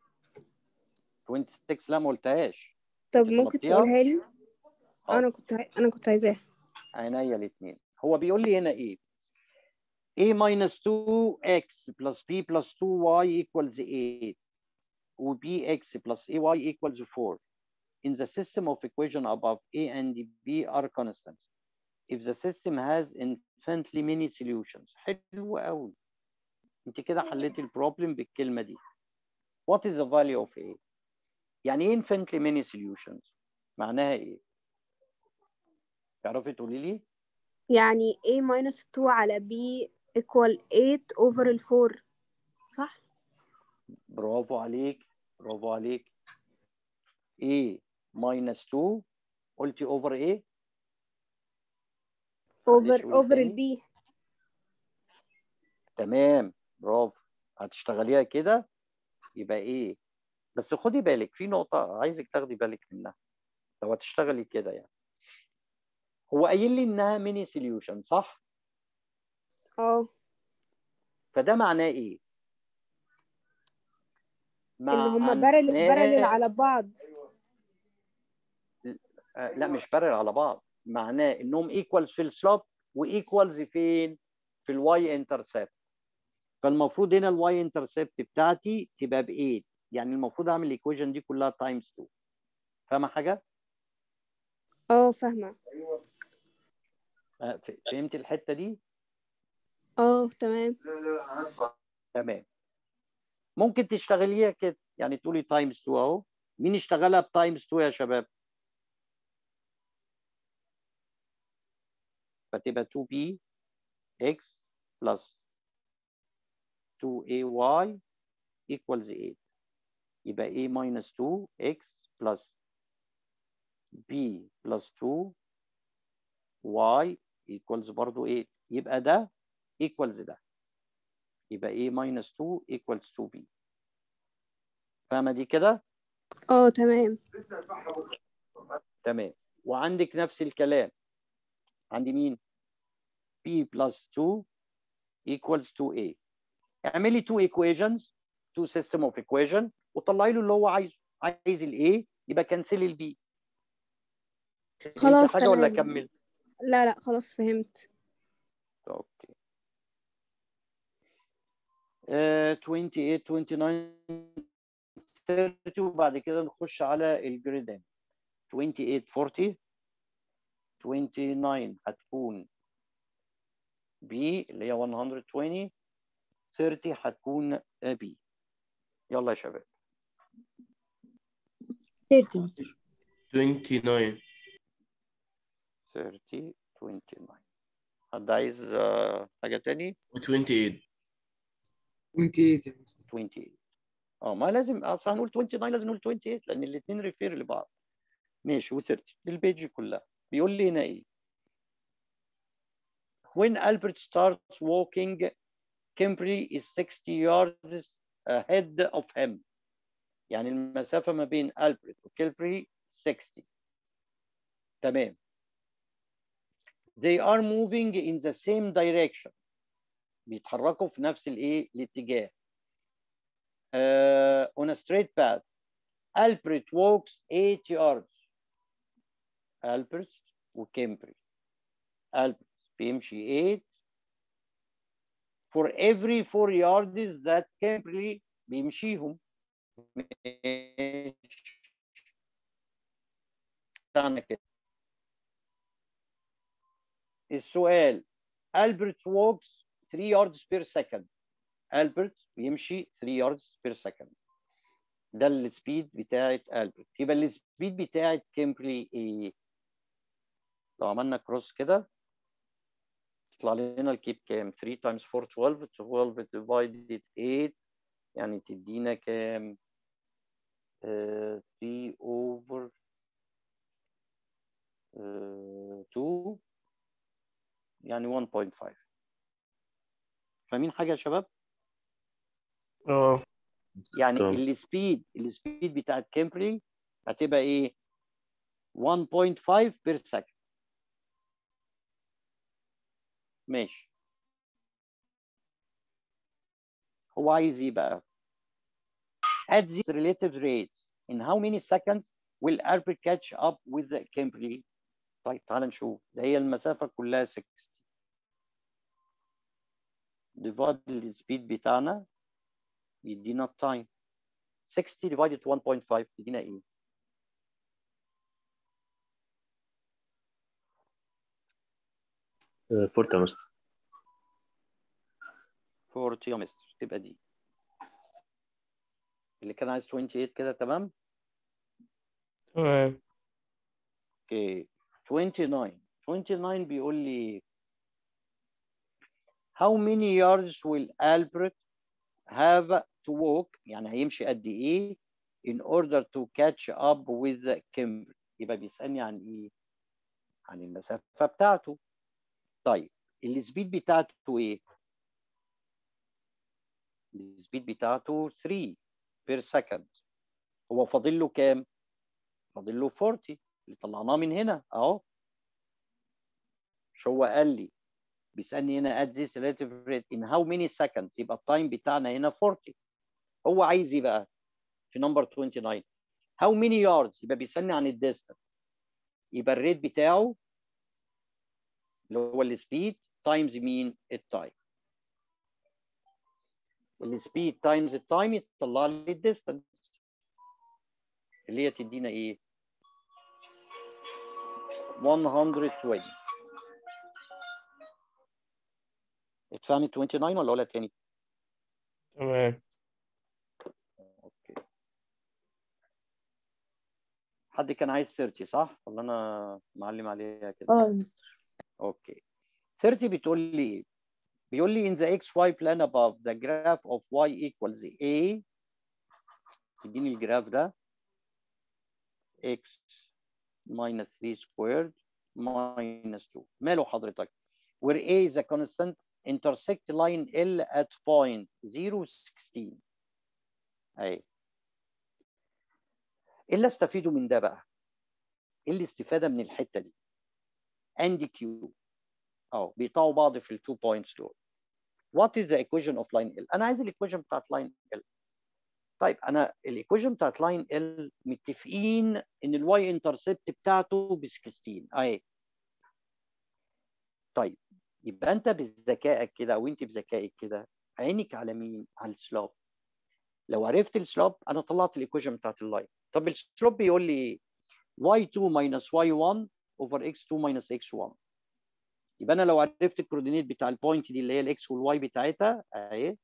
26 لا ما قلتهاش. طب ممكن تقولها لي؟ انا كنت عايزاها. عينيا الاثنين. هو بيقول لي هنا ايه؟ a minus 2x plus b plus 2y equals 8 و bx plus ay equals 4 in the system of equation above a and b are constants if the system has infinitely many solutions. حلو قوي. انت كده حليتي البروبلم بالكلمه دي. What is the value of a؟ يعني ايه infinitely many solutions؟ معناها ايه؟ تعرفي تقولي لي؟ يعني a minus 2 على b equal 8 over 4 صح؟ برافو عليك برافو عليك. a minus 2 قلتي over ايه؟ over البي. تمام برافو. هتشتغليها كده يبقى ايه؟ بس خدي بالك في نقطة عايزك تاخدي بالك منها لو هتشتغلي كده يعني. هو قايل لي انها ميني سوليوشن صح؟ فده معناه ايه؟ ان هما بارل على بعض. لا مش بارل على بعض، معناه انهم ايكوالز في السلوب وايكوالز فين؟ في الواي انترسبت. فالمفروض هنا الواي انترسبت بتاعتي تبقى ب 8، يعني المفروض اعمل الايكويشن دي كلها تايمز 2. فاهمه حاجه؟ فاهمة. فهمت الحته دي؟ تمام. تمام. ممكن تشتغليها كده، يعني تقولي تايمز 2 اهو. مين اشتغلها بتايمز 2 يا شباب؟ فتبقى 2b x plus 2ay equals 8. يبقى a minus 2x plus b plus 2y equals برضو 8. يبقى ده equals ده. يبقى a minus 2 equals 2b. فاهمة دي كده؟ تمام. تمام. وعندك نفس الكلام. عندي مين؟ b plus 2 equals 2a. اعملي 2 equations، 2 system of equation، وطلعي له اللي هو عايزه. عايز الايه يبقى كنسلي البي. خلاص حاجه ولا تمام. اكمل؟ لا خلاص فهمت. اوكي. 28 29 30 وبعد كده نخش على الجريدان. 28 40 29 هتكون بي اللي هي 120، 30 هتكون بي. يلا يا شباب. 29 30 29. حد عايز حاجه تاني؟ 28 28 ما لازم اصلا هنقول 29 لازم نقول 28 لان الاثنين ريفير لبعض. ماشي. و30 البيج كلها بيقول لي هنا ايه؟ When Albert starts walking, Kimberly is 60 yards ahead of him. يعني المسافة ما بين ألبرت وكيمبري 60. تمام. They are moving in the same direction. بيتحركوا في نفس الايه؟ الاتجاه. On a straight path. Albert walks 8 yards. ألبرت وكيمبري. ألبرت بيمشي 8 for every 4 yards that Kimberly بيمشيهم. بتاعنا كده. السؤال Albert walks 3 yards per second. Albert بيمشي 3 yards per second. ده السبيد بتاعت Albert. يبقى السبيد بتاعت كيمبرلي ايه؟ لو عملنا كروس كده يطلع لنا الكيب كام؟ 3 times 4 12. 12 divided 8 يعني تدينا كام؟ 3 over 2 يعني 1.5. فاهمين حاجه يا شباب؟ يعني السبيد بتاعت كيمبرلي هتبقى ايه؟ 1.5 بير سكند. ماشي. هو عايز ايه بقى؟ At these relative rates in how many seconds will Albert catch up with Kimberly? طيب تعال نشوف. ده هي المسافة كلها 60. divide السبيد بتاعنا يدينا التايم. 60 divided 1.5 يدينا ايه؟ 40 يا مستر. 40 يا مستر. تبقى دي اللي كان عايز 28 كده. تمام. تمام. اوكي. 29 بيقول لي how many yards will Albert have to walk؟ يعني هيمشي قد ايه in order to catch up with Kimberly. يبقى بيسألني عن ايه؟ عن المسافة بتاعته. طيب السبيد بتاعته ايه؟ السبيد بتاعته 3 بير سكند. هو فاضل له كام؟ فاضل له 40 اللي طلعناه من هنا اهو. مش هو قال لي بيسألني هنا at this relative rate in how many seconds؟ يبقى التايم بتاعنا هنا 40. هو عايز ايه بقى؟ في نمبر 29 how many yards؟ يبقى بيسألني عن الديستانس. يبقى الريت بتاعه اللي هو السبيد تايمز مين؟ التايم. السبيد تايمز التايم يطلع لي الديستانس اللي هي تدينا ايه؟ 120. اتفهمت 29 ولا تاني؟ تمام. اوكي. حد كان عايز 30 صح؟ ولا انا معلم عليها كده؟ اه يا مستر. اوكي. 30 بتقول لي ايه؟ بيقول لي in the xy plane above the graph of y equals a. تديني الجراف ده x minus 3 squared minus 2. ماله حضرتك؟ where a is a constant intersect line L at point 016. اهي. ايه اللي استفيده من ده بقى؟ ايه الاستفاده من الحته دي؟ and q بيقطعوا بعض في التو بوينتس دول. what is the equation of line L؟ انا عايز الايكويشن بتاعت line L. طيب انا الايكويشن بتاعت line L متفقين ان الواي انترسبت بتاعته ب 16 اهي. طيب يبقى انت بذكائك كده او انت بذكائك كده عينك على مين؟ على السلوب. لو عرفت السلوب انا طلعت الايكويشن بتاعت اللاين. طب السلوب بيقول لي ايه؟ y2 minus y1 over x2 minus x1. يبقى انا لو عرفت الكوردينيت بتاع البوينت دي اللي هي الاكس والواي بتاعتها اهي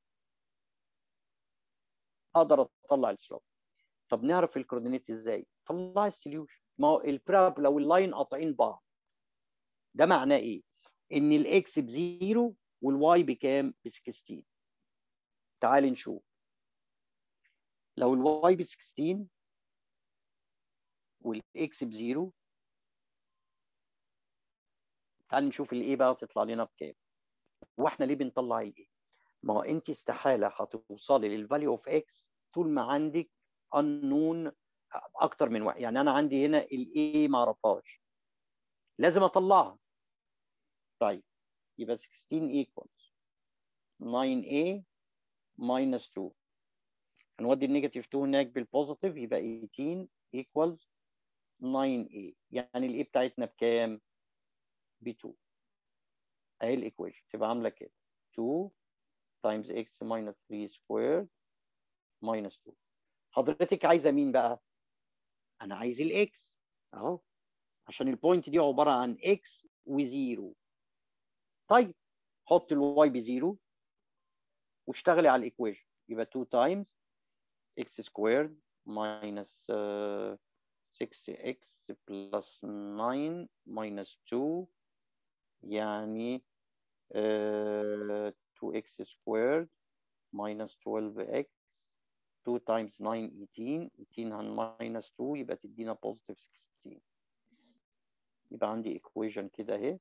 اقدر اطلع السلوب. طب نعرف الكوردينيت ازاي؟ طلع السوليوشن. ما هو البراب لو اللاين قاطعين بعض ده معناه ايه؟ ان الاكس بزيرو والواي بكام؟ ب 16. تعال نشوف. لو الواي ب 16 والاكس بزيرو، تعال نشوف الايه بقى تطلع لنا بكام. واحنا ليه بنطلع الايه؟ ما هو انت استحاله هتوصلي للفاليو اوف اكس طول ما عندك unknown اكتر من واحد. يعني انا عندي هنا الايه ما اعرفهاش، لازم اطلعها. طيب يبقى 16 equals 9a minus 2. هنودي النيجاتيف 2 هناك بالبوزيتيف يبقى 18 equals 9a. يعني الايه بتاعتنا بكام؟ ب 2. اهي الايكويشن تبقى عامله كده 2 times x minus 3 squared minus 2. حضرتك عايزه مين بقى؟ انا عايز الاكس اهو، عشان البوينت دي عباره عن اكس وزيرو. طيب حط الواي بزيرو واشتغلي على الايكويشن. يبقى 2 times x squared minus 6x plus 9 minus 2 يعني 2x squared minus 12x 2 times 9 18 minus 2 يبقى تدينا positive 16. يبقى عندي equation كده اهي،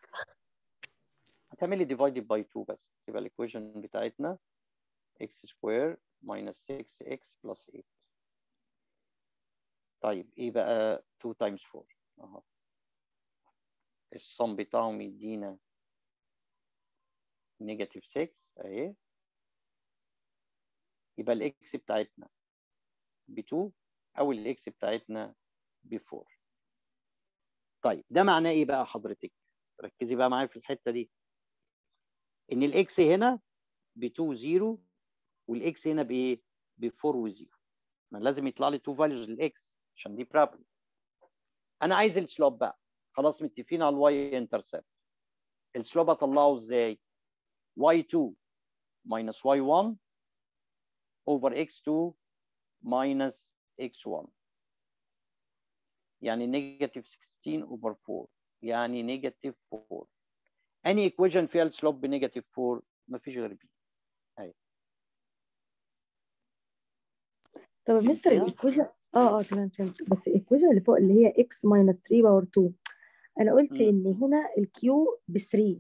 هتعملي divided by 2 بس يبقى الايكويشن بتاعتنا x squared minus 6x plus 8. طيب ايه بقى 2 times 4 اهو، الصم بتاعهم يدينا نيجاتيف 6 اهي. يبقى الاكس بتاعتنا ب 2 او الاكس بتاعتنا ب 4. طيب ده معناه ايه بقى حضرتك؟ ركزي بقى معايا في الحته دي، ان الاكس هنا ب 2 0 والاكس هنا بايه؟ ب 4 و0. ما لازم يطلع لي 2 فاليوز للاكس عشان دي بروبلم. انا عايز السلوب بقى، خلاص متفقين على الواي انترسبت. السلوب اطلعه ازاي؟ y2 minus y1 over x2 minus x1 يعني نيجاتيف 16 over 4 يعني نيجاتيف 4. اني ايكويشن فيها السلوب بنيجاتيف 4؟ مفيش غير بي. اهي. طب يا مستر الايكويشن تمام فهمت، بس الايكويشن اللي فوق اللي هي x minus 3 باور 2 انا قلت ان هنا الكيو ب 3.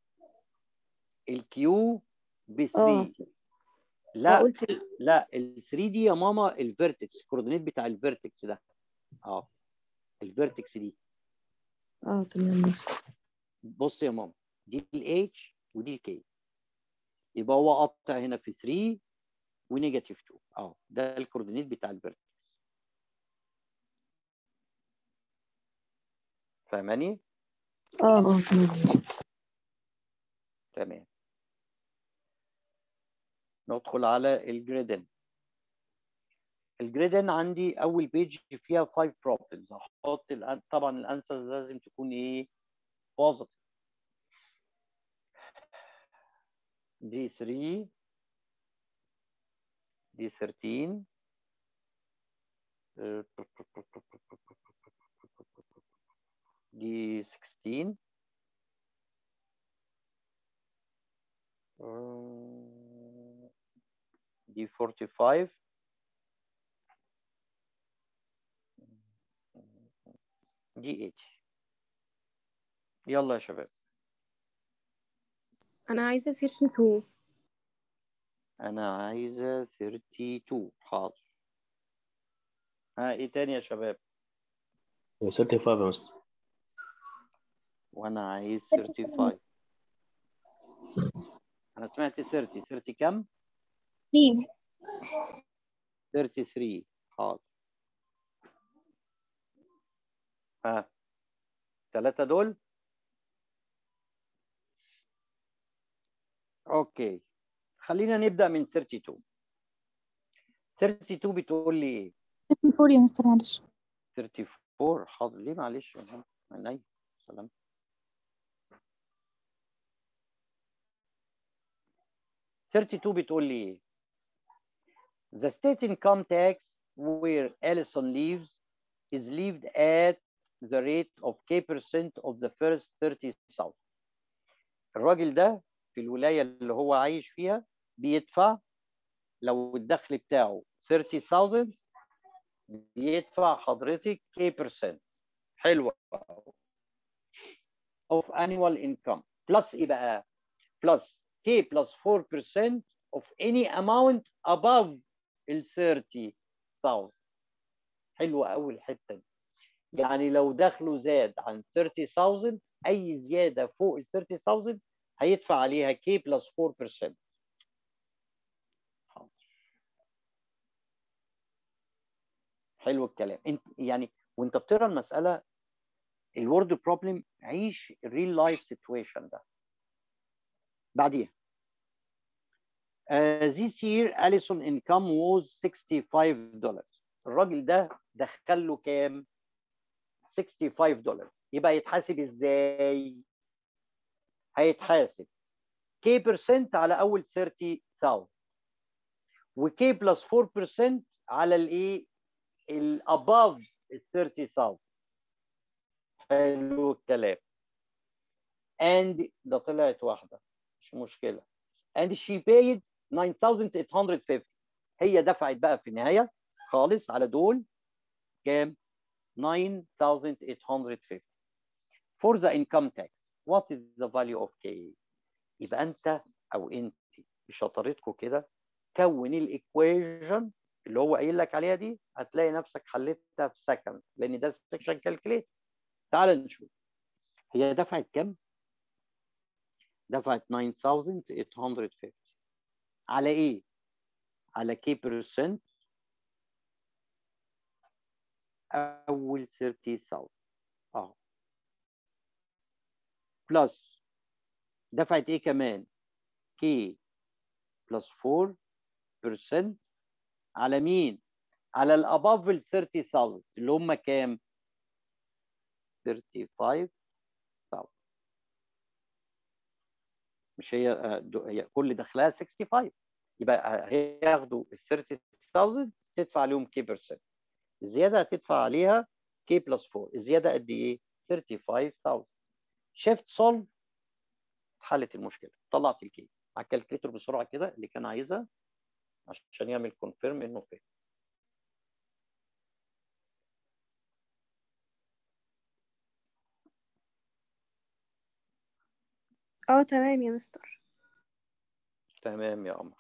الكيو ب 3 لا قلت لا، ال 3 دي يا ماما الفيرتكس، الكوردينيت بتاع الفيرتكس ده الفيرتكس دي. تمام. بص يا ماما، دي الاتش ودي الكي، يبقى هو قطع هنا في 3 ونيجاتيف 2 ده الكوردينيت بتاع الفيرتكس. فاهماني؟ تمام. تمام. ندخل على الجريدن. الجريدن عندي اول بيج فيها 5 بروبلمز. هحط طبعا الانسر لازم تكون ايه؟ بوزيتيف. دي 3 دي 13 دي 16 دي 45 دي 80. يلا يا شباب. أنا عايزة 32. أنا عايزة 32. حاضر. ها إيه تاني يا شباب؟ 35 يا مستر. وأنا عايز 35. أنا سمعت 30. 30 كم؟ 33. حاضر. ها 3 دول؟ أوكي. خلينا نبدأ من 32. 32 بتقول لي إيه؟ 34 يا مستر معلش. 34. حاضر. ليه معلش؟ عينيا. سلام. بتقول لي ايه؟ The state income tax where Allison lives is levied at the rate of K% of the first 30,000. الراجل ده في الولاية اللي هو عايش فيها بيدفع لو الدخل بتاعه 30,000 بيدفع حضرتك K%. حلوة. of annual income plus ايه بقى؟ plus K plus 4% of any amount above ال 30,000. حلوة أوي الحتة دي. يعني لو دخله زاد عن 30,000 أي زيادة فوق ال 30,000 هيدفع عليها K plus 4%. حلو الكلام. انت يعني وانت بتقرا المسألة الورد بروبلم عيش الريل لايف سيتويشن ده. بعديها this year Allison income was $65. الراجل ده دخل له كام؟ $65. يبقى يتحاسب ازاي؟ هيتحاسب K% على اول 30,000 وK plus 4% على الايه؟ الاباف ال 30,000. حلو الكلام. and ده طلعت واحده مش مشكله. and she paid 9,850. هي دفعت بقى في النهايه خالص على دول كام؟ 9,850. for the income tax what is the value of K؟ يبقى انت او انت بشطارتكم كده كون الايكويشن اللي هو قايل لك عليها دي هتلاقي نفسك حلتها في سكند لان ده سكشن كالكليت. تعال نشوف هي دفعت كام؟ دفعت 9,850 على ايه؟ على K% اول 30,000 اهو بلس دفعت ايه كمان؟ K plus 4% على مين؟ على الاباف ال 30,000 اللي هم كام؟ 35,000. مش هي كل دخلها 65 يبقى هياخدوا ال 30,000 تدفع عليهم K%. الزياده هتدفع عليها K plus 4. الزياده قد ايه؟ 35,000. شيفت سولف حلت المشكله. طلعت الكي على الكالكليتر بسرعه كده اللي كان عايزها عشان يعمل كونفيرم انه فين. تمام يا مستر. تمام يا قمر.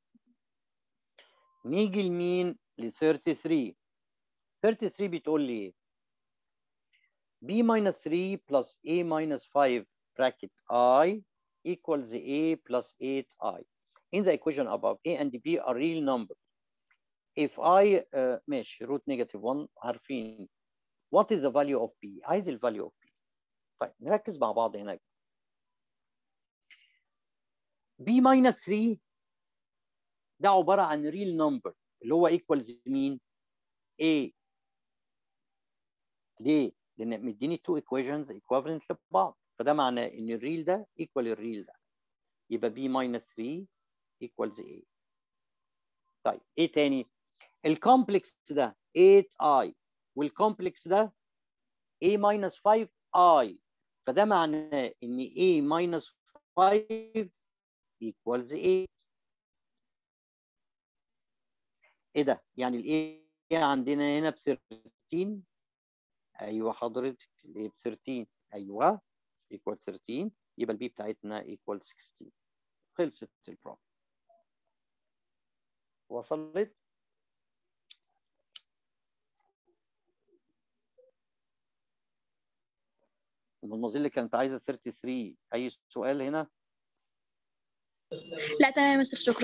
نيجي لمين؟ ل 33. 33 بتقول لي ايه؟ B minus 3 plus A minus 5 bracket I equals A plus 8I. In the equation above, A and B are real numbers. If I ماشي root negative 1 عارفين. What is the value of B؟ عايز ال value of B. طيب نركز مع بعض هنا. b minus 3 ده عباره عن ريل نمبر اللي هو ايكوالز مين؟ a. ليه؟ لان مديني تو ايكويشنز ايكوفالنت لبعض، فده معناه ان الريل ده ايكوال الريل ده، يبقى b minus 3 equals a. طيب ايه تاني؟ الكومبلكس ده 8i والكومبلكس ده a minus 5i، فده معناه ان a minus 5 equals 8. ايه ده؟ يعني ال a عندنا هنا ب 13. ايوه حضرتك ال a ب 13. ايوه equal 13، يبقى البي بتاعتنا equal 16. خلصت البروبلم. وصلت؟ المنظر كانت عايزه 33. اي سؤال هنا؟ لا تمام يا مستر، شكرا.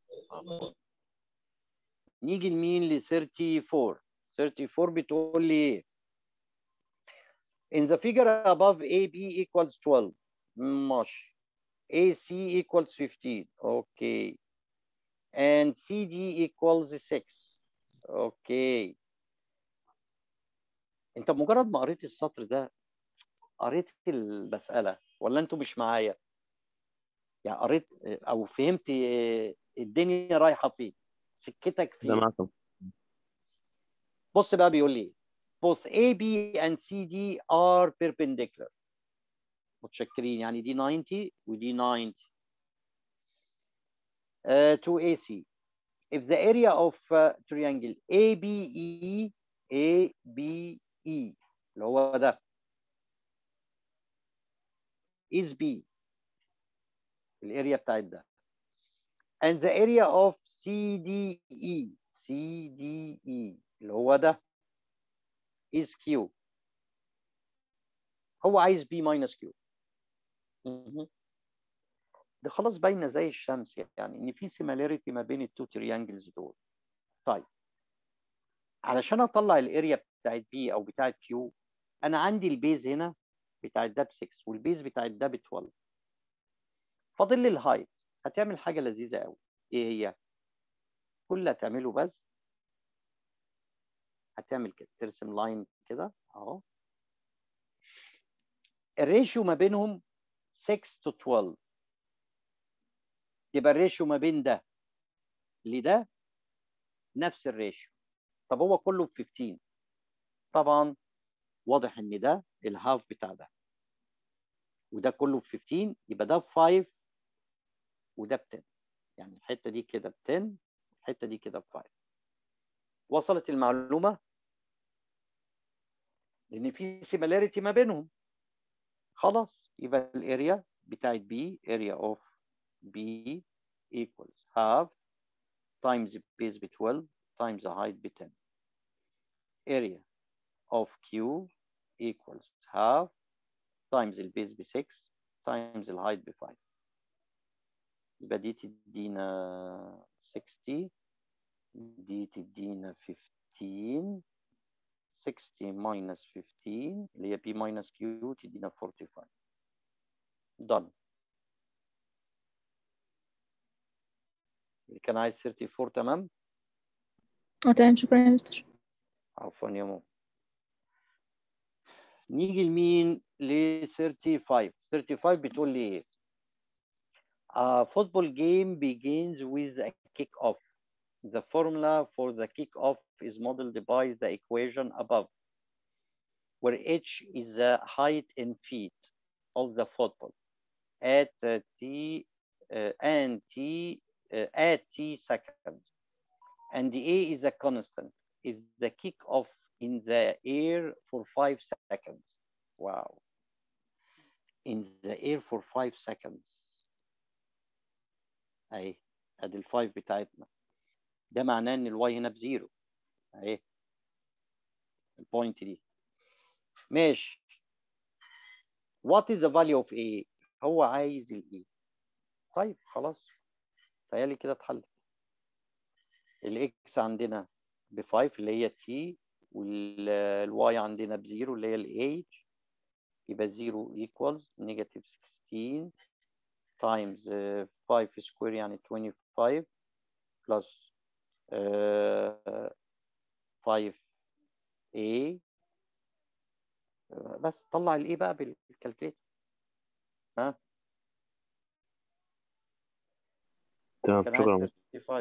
نيجي لمين؟ ل 34. 34 بتقول لي ايه؟ In the figure above AB equals 12. ماشي. AC equals 15. Okay. And CD equals 6. Okay. انت مجرد ما قريت السطر ده قريت المسألة ولا انتوا مش معايا؟ يعني قريت او فهمت الدنيا رايحة فين؟ سكتك ده فين؟ معكم. بص بقى بيقول لي both AB and CD are perpendicular. متشكرين. يعني دي 90 ودي 90 to AC. If the area of triangle ABE اللي هو ده is B الاريا بتاعت ده and the area of CDE اللي هو ده is Q. هو عايز B minus Q. ده خلاص باينه زي الشمس يعني ان في سيميلاريتي ما بين التو تريانجلز دول. طيب علشان اطلع الاريا بتاعت بي او بتاعت كيو انا عندي البيز هنا بتاعت ده ب 6 والبيز بتاعت ده ب 12. فاضل لي الهايت. هتعمل حاجه لذيذه قوي. ايه هي؟ كل اللي هتعمله بس هتعمل كده، ترسم لاين كده اهو. الريشيو ما بينهم 6 to 12. يبقى الريشيو ما بين ده لده نفس الريشيو. طب هو كله ب 15. طبعا واضح ان ده الهاف بتاع ده وده كله ب 15، يبقى ده ب 5 وده ب 10. يعني الحته دي كده ب 10 الحته دي كده ب 5. وصلت المعلومه؟ لان في سيميلاريتي ما بينهم. خلاص يبقى الاريا بتاعت بي اريا اوف بي equals half times base ب 12 times the height ب 10. area of Q equals half times البيز ب 6 times الهايت ب 5. يبقى دي تدينا 60 دي تدينا 15. 60 minus 15 اللي هي P minus Q تدينا 45. done. اللي كان عايز 34 تمام؟ تمام، شكرا يا مستر. عفوا يا مو. نيجي لمين؟ ل 35. 35 بتقول لي ايه؟ A football game begins with a kick-off. The formula for the kick-off is modeled by the equation above, where h is the height in feet of the football at t seconds, and a is a constant. If the kick-off in the air for 5 seconds. Wow. In the air for 5 seconds. اهي ادي الفايف بتاعتنا. ده معناه ان الواي هنا بزيرو. اهي البوينت دي. ماشي. What is the value of A؟ هو عايز ال E. طيب خلاص. تهيألي كده اتحلت. الاكس عندنا ب 5 اللي هي T والواي عندنا بزيرو اللي هي ال H. يبقى 0 equals negative 16 times 5 square يعني 25 plus 5a. بس طلع الايه بقى بالكالكليتر. ها تمام كان شكرا. عايز 35.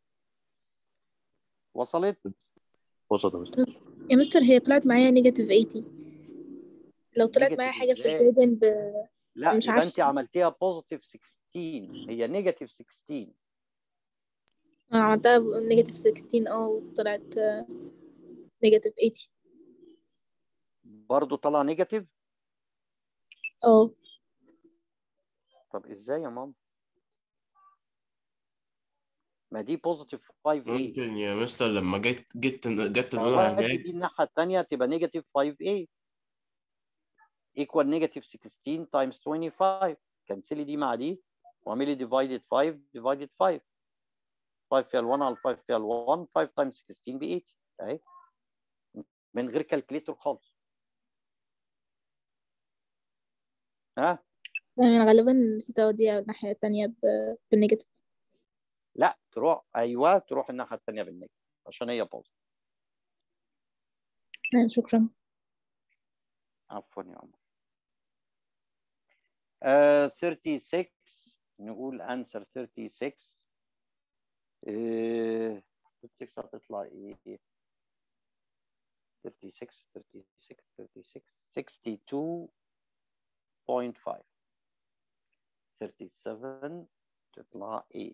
وصلت؟ وصلت يا مستر. طب يا مستر هي طلعت معايا نيجاتيف 80. لو طلعت معايا نيجاتيف حاجة في ازاي؟ الهيدن لا مش يبقى انت عارفة. عملتيها بوزيتيف 16، هي نيجاتيف 16. أنا عملتها نيجاتيف 16 وطلعت نيجاتيف 80. برضه طلع نيجاتيف. اه طب ازاي يا ماما؟ ما دي بوزيتيف 5a. ممكن يا مستر لما جت نقولها فودي هناك. دي الناحيه الثانيه تبقى نيجاتيف 5a equal negative 16 times 25. كنسلي دي مع دي واعملي divided 5 divided 5. 5 فيها ال1 على 5 فيها ال1. 5 times 16 ب 80 اهي من غير كالكليتر خالص. ها أنا غالبا نسيت أوديها الناحية التانية بالنيجاتيف. لا تروح، ايوه تروح الناحيه الثانيه بالنيجاتيف عشان هي بوزيتيف. نعم شكرا. عفوا يا عمر. 36 نقول answer 36. 36 هتطلع ايه؟ 36 62.5. 37 تطلع 8.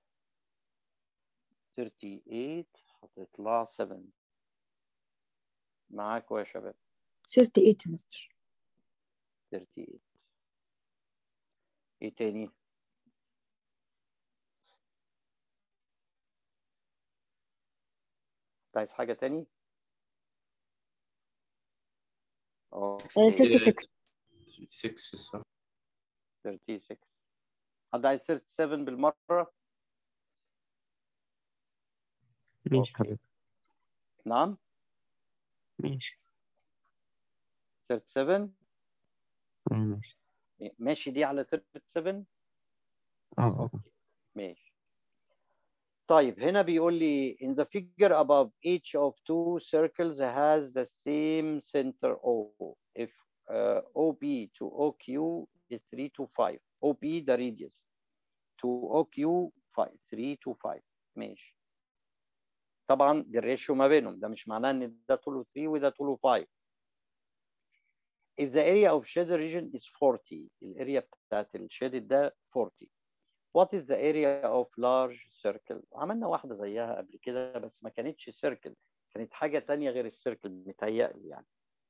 38 هتطلع 7. معاكوا يا شباب؟ 38 يا مستر. 38. ايه تاني؟ عايز حاجة تاني؟ اوكي 36. 36 صح. 36. حد عايز 37 بالمرة؟ ماشي اوكي حضرتك. نعم ماشي 37. ماشي. ماشي دي على 37. اه ماشي. طيب هنا بيقول لي in the figure above each of two circles has the same center O if OB to OQ is 3 to 5. OB the radius to OQ 3 to 5. ماشي. طبعا دي الريشيو ما بينهم، ده مش معناه ان ده طوله 3 وده طوله 5. if the area of shaded region is 40. الاريا بتاعت الشادد ده 40. What is the area of large circle؟ عملنا واحدة زيها قبل كده بس ما كانتش سيركل، كانت حاجة تانية غير السيركل متهيألي يعني.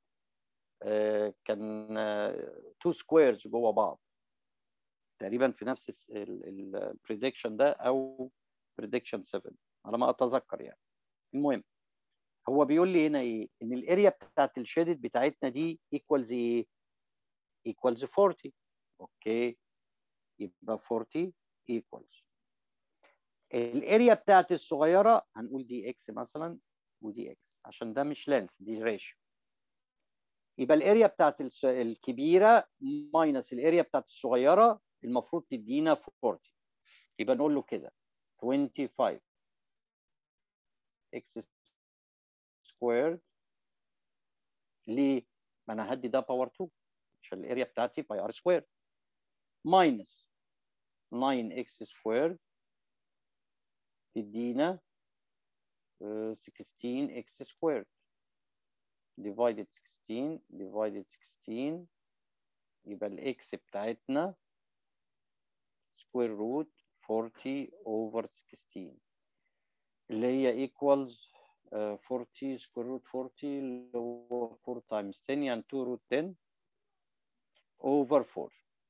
كان 2 سكويرز جوه بعض تقريبا في نفس البريدكشن ده أو بريدكشن 7 على ما أتذكر يعني. المهم هو بيقول لي هنا إيه؟ إن الاريا بتاعت الشادد بتاعتنا دي ايكوالز إيه؟ ايكوالز 40. أوكي يبقى 40 ايكوالز الاريا بتاعت الصغيره هنقول دي اكس مثلا ودي اكس عشان ده مش لينث دي ريشيو. يبقى الاريا بتاعت الكبيره ماينس الاريا بتاعت الصغيره المفروض تدينا 40. يبقى نقول له كده 25 اكس سكوير. ليه؟ ما انا هدي ده باور 2 عشان الاريا بتاعتي باي ار سكوير ماينس 9 اكس سكوير تدينا 16 اكس سكوير divided 16 divided 16 يبقى الاكس بتاعتنا سكوير روت 40 over 16 اللي هي equals 40 سكوير روت 40 اللي هو 4 times 10 يعني 2 روت 10 over 4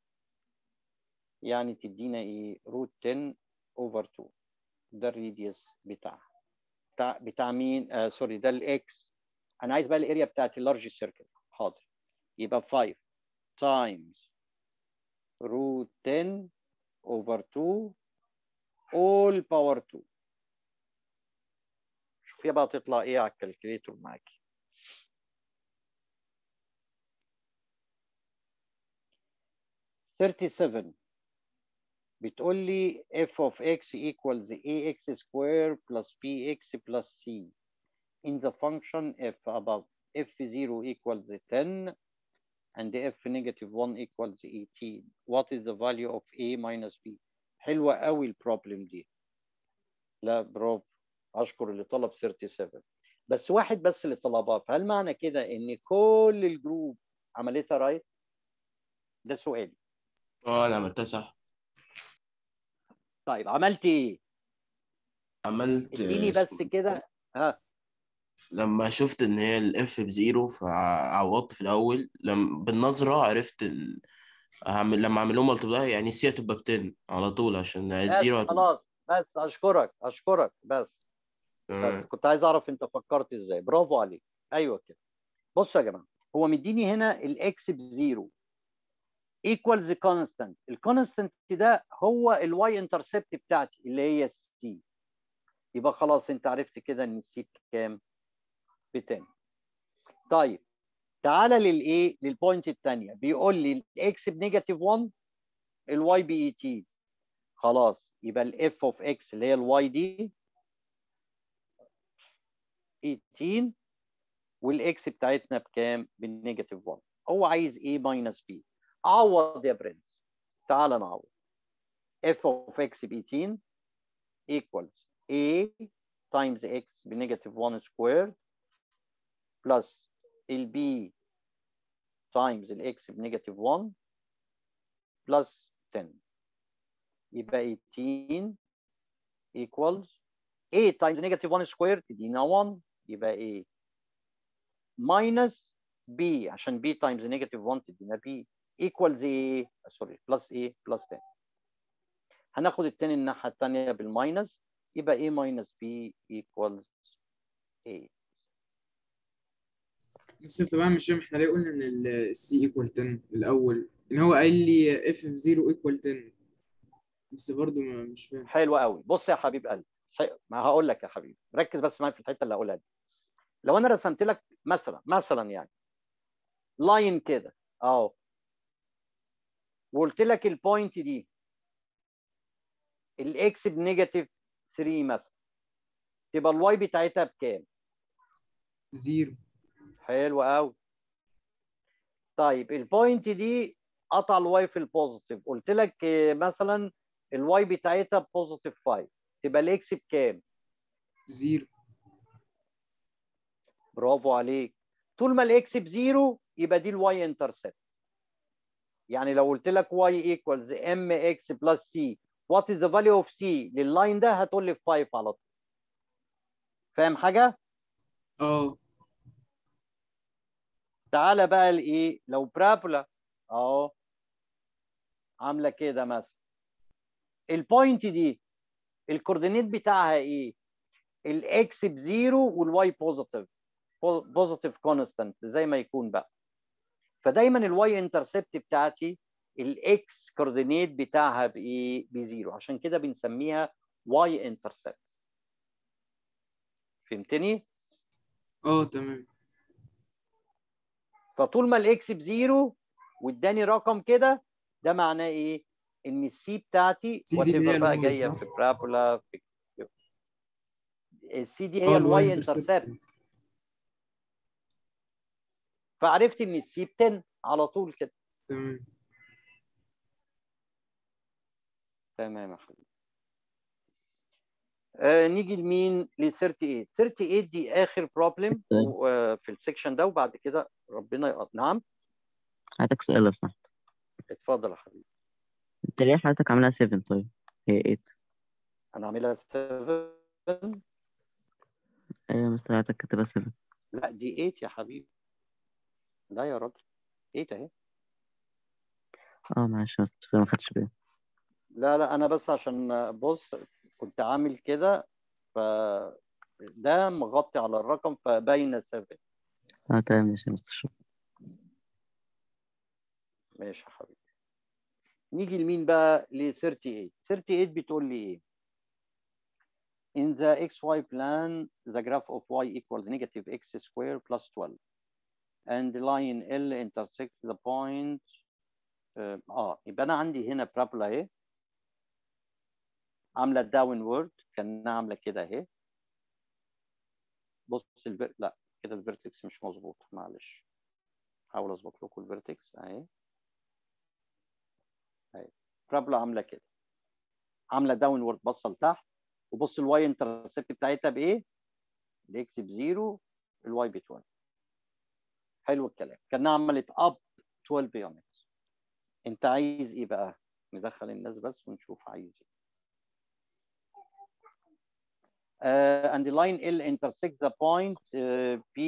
يعني تدينا ايه روت 10 over 2. ده الريديوس بتاعها بتاع مين؟ سوري ده الاكس. انا عايز بقى الاريا بتاعت اللارج سيركل. حاضر يبقى 5 times root 10 over 2 all power 2. شوفيها بقى تطلع ايه على الكالكوليتور معاكي. 37 بتقول لي f of x equals ax square plus bx plus c in the function f above f0 equals 10 and f negative 1 equals 18. What is the value of a minus b? حلوة قوي البروبلم دي. لا برافو، أشكر اللي طلب 37. بس واحد بس اللي طلبها، فهل معنى كده إن كل الجروب عملتها رايت؟ ده سؤالي. انا عملتها صح. طيب عملت إيه؟ عملت اديني بس كده. ها. لما شفت ان هي الاف بزيرو فعوضت في الاول، بالنظره عرفت لما اعمل لهم ملتبلاي يعني السي هتبقى ب 10 على طول عشان بس الزيرو هتبقى. خلاص، بس أشكرك بس كنت عايز أعرف أنت فكرت إزاي. برافو عليك. أيوه كده. بصوا يا جماعة، هو مديني هنا الإكس بزيرو equals constant. الكونستنت ده هو الواي انترسبت بتاعتي اللي هي السي. يبقى خلاص انت عرفت كده ان السي بكام؟ ب 10. طيب تعالى للايه؟ للبوينت الثانيه، بيقول لي الاكس بنيجاتيف 1 الواي ب 18. خلاص يبقى الاف اوف اكس اللي هي الواي دي 18 والاكس بتاعتنا بكام؟ بالنيجاتيف 1. هو عايز ايه ماينس بي. عوض يا برنس. تعالى نعوض. اف اوف اكس ب 18 equals a times x بنيجاتيف 1 سكوير بلس البي times الاكس بنيجاتيف 1 بلس 10. يبقى 18 equals a times نيجاتيف 1 سكوير تدينا 1، يبقى a minus b عشان b times نيجاتيف 1 تدينا b equals a سوري بلس a بلس 10. هناخد التاني الناحية التانية بالماينس، يبقى a minus b equals a. بس طبعا مش فاهم احنا ليه قلنا ان السي ايكوال 10 الاول، ان هو قال لي اف في 0 ايكوال 10، بس برضه مش فاهم. حلو قوي. بص يا حبيب قلبي، ما هقول لك يا حبيبي، ركز بس معايا في الحته اللي هقولها دي. لو انا رسمت لك مثلا يعني لاين كده اهو، وقلت لك البوينت دي الاكس بنيجاتيف 3 مثلا، تبقى الواي بتاعتها بكام؟ 0. حلو قوي. طيب البوينت دي قطع الواي في البوزيتيف، قلت لك مثلا الواي بتاعتها بوزيتيف 5، تبقى الاكس بكام؟ 0. برافو عليك. طول ما الاكس بزيرو يبقى دي الواي انترسبت. يعني لو قلت لك y equals mx plus c what is the value of c لللاين ده، هتقول لي 5 على طول. فاهم حاجه؟ تعالى بقى لايه؟ لو برابولا اهو عامله كده مثلا، البوينت دي الكوردينيت بتاعها ايه؟ الاكس بزيرو والواي بوزيتيف كونستانت زي ما يكون بقى. فدايما الواي انترسبت بتاعتي الاكس كوردينيت بتاعها بايه؟ بزيرو، عشان كده بنسميها واي انترسبت. فهمتني؟ تمام. فطول ما الاكس بزيرو واداني رقم كده، ده معناه ايه؟ ان السي بتاعتي وات ايفر بقى جايه في برابولا في السي دي هي الواي انترسبت. فعرفت ان السي ب 10 على طول كده. تمام يا حبيبي. نيجي لمين؟ ل 38. 38 دي اخر بروبلم في السكشن ده، وبعد كده ربنا يقضي. نعم. حضرتك سؤال لو سمحت. اتفضل يا حبيبي. انت ليه حضرتك عاملها 7 طيب؟ هي 8. انا عاملها 7. ايوه مستر حضرتك كاتبها 7. لا دي 8 يا حبيبي. لا يا راجل 8 اهي. معلش ما خدتش بالي. لا انا بس عشان بص كنت عامل كده، فده مغطي على الرقم فباينه 7. تمام ماشي يا مستر. ماشي يا حبيبي. نيجي لمين بقى؟ ل 38. 38 بتقول لي ايه؟ In the xy plan the graph of y equals negative x square plus 12 and the line L intersects the point يبقى انا عندي هنا بارابولا اهي عامله داون وورد، كانها عامله كده اهي. بص لا كده الفيرتكس مش مظبوط، معلش حاول اظبط لكم الفيرتكس اهي. بارابولا عامله كده، عامله داون وورد باصه لتحت. وبص الواي انترسبت بتاعتها بايه؟ الاكس ب0 الواي ب20. حلو الكلام، كانها عملت اب 12 يونتس. انت عايز ايه بقى؟ ندخل الناس بس ونشوف عايز ايه. and the line L intersect the point P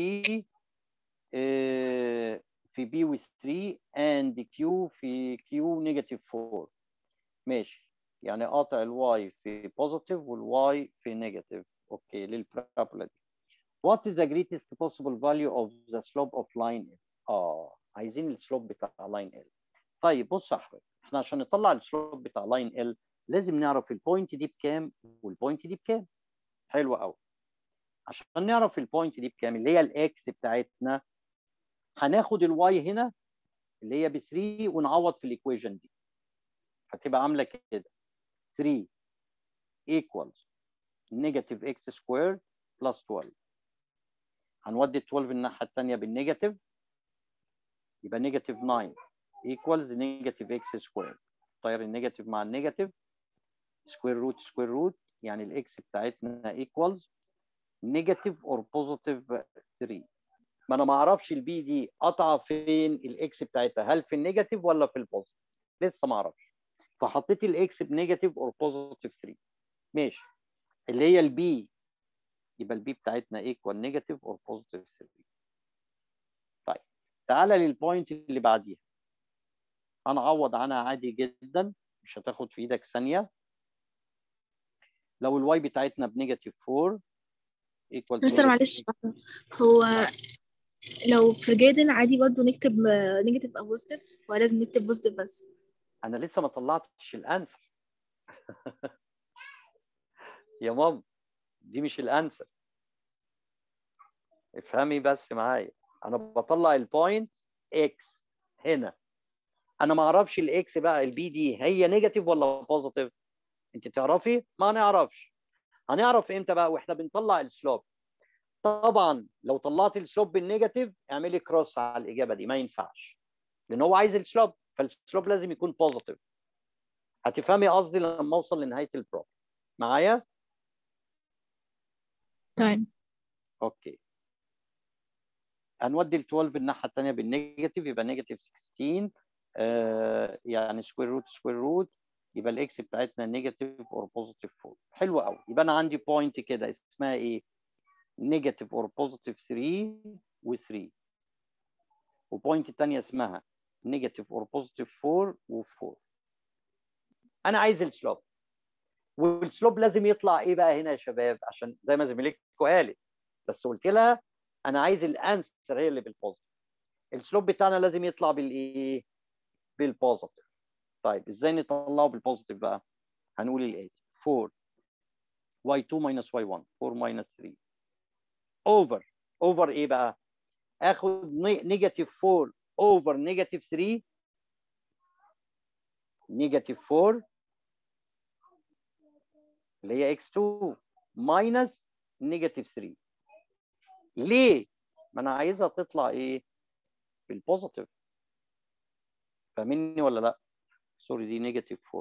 في B و 3 and Q في Q negative 4. ماشي، يعني قاطع الواي في بوزيتيف والواي في نيجاتيف. اوكي للبارابولا دي. What is the greatest possible value of the slope of line L؟ عايزين السلوب بتاع line L. طيب بص يا احمد، احنا عشان نطلع السلوب بتاع line L لازم نعرف البوينت دي بكام والبوينت دي بكام. حلو قوي. عشان نعرف البوينت دي بكام اللي هي الاكس بتاعتنا، هناخد الواي هنا اللي هي ب 3 ونعوض في الايكويشن دي. هتبقى عامله كده 3 equals negative x squared plus 12. هنودي 12 الناحيه الثانيه بالنيجاتيف، يبقى نيجاتيف 9 equals negative x squared. طير النيجاتيف مع النيجاتيف، سكوير روت، يعني الاكس بتاعتنا equals negative or positive 3. ما انا ما اعرفش البي دي قطعه فين الاكس بتاعتها، هل في النيجاتيف ولا في البوزيتيف؟ لسه ما اعرفش، فحطيت الاكس بنيجاتيف اور بوزيتيف 3. ماشي، اللي هي البي، يبقى البي بتاعتنا ايكوال نيجاتيف اور بوزيتيف 3. طيب تعالى للبوينت اللي بعديها، هنعوض عنها عادي جدا، مش هتاخد في ايدك ثانيه. لو الواي بتاعتنا بنيجاتيف 4 ايكوال مستر معلش، هو لو في جيدن عادي برضو نكتب نيجاتيف او بوزيتيف، ولا لازم نكتب بوزيتيف بس؟ انا لسه ما طلعتش الانسر يا ماما، دي مش الانسر، افهمي بس معايا. انا بطلع البوينت اكس هنا، انا ما اعرفش الاكس بقى البي دي هي نيجاتيف ولا بوزيتيف. انت تعرفي؟ ما نعرفش. هنعرف امتى بقى؟ واحنا بنطلع السلوب. طبعا لو طلعت السلوب بالنيجاتيف اعملي كروس على الاجابه دي، ما ينفعش لان هو عايز السلوب، فالسلوب لازم يكون بوزيتيف. هتفهمي قصدي لما اوصل لنهايه البروبلم معايا؟ تمام. اوكي، هنودي ال 12 الناحيه الثانيه بالنيجاتيف، يبقى نيجاتيف 16 يعني سكوير روت، يبقى الاكس بتاعتنا نيجاتيف اور بوزيتيف 4. حلو قوي، يبقى انا عندي بوينت كده اسمها ايه؟ نيجاتيف اور بوزيتيف 3 و3، وبوينت الثانيه اسمها نيجاتيف اور بوزيتيف 4 و4. انا عايز السلوب، والسلوب لازم يطلع ايه بقى هنا يا شباب؟ عشان زي ما زميلتكم قالت، بس قلت لها انا عايز الانسر هي اللي بالبوزيتيف. السلوب بتاعنا لازم يطلع بالايه؟ بالبوزيتيف. طيب ازاي نطلعه بالبوزيتيف بقى؟ هنقول الاتي 4 y2 minus y1 4 minus 3 اوفر ايه بقى؟ اخد نيجاتيف 4 اوفر نيجاتيف 3، نيجاتيف 4 اللي هي x2 ماينس نيجاتيف 3. ليه؟ ما انا عايزها تطلع ايه؟ بالبوزيتيف. فاهميني ولا لا؟ سوري دي نيجاتيف 4،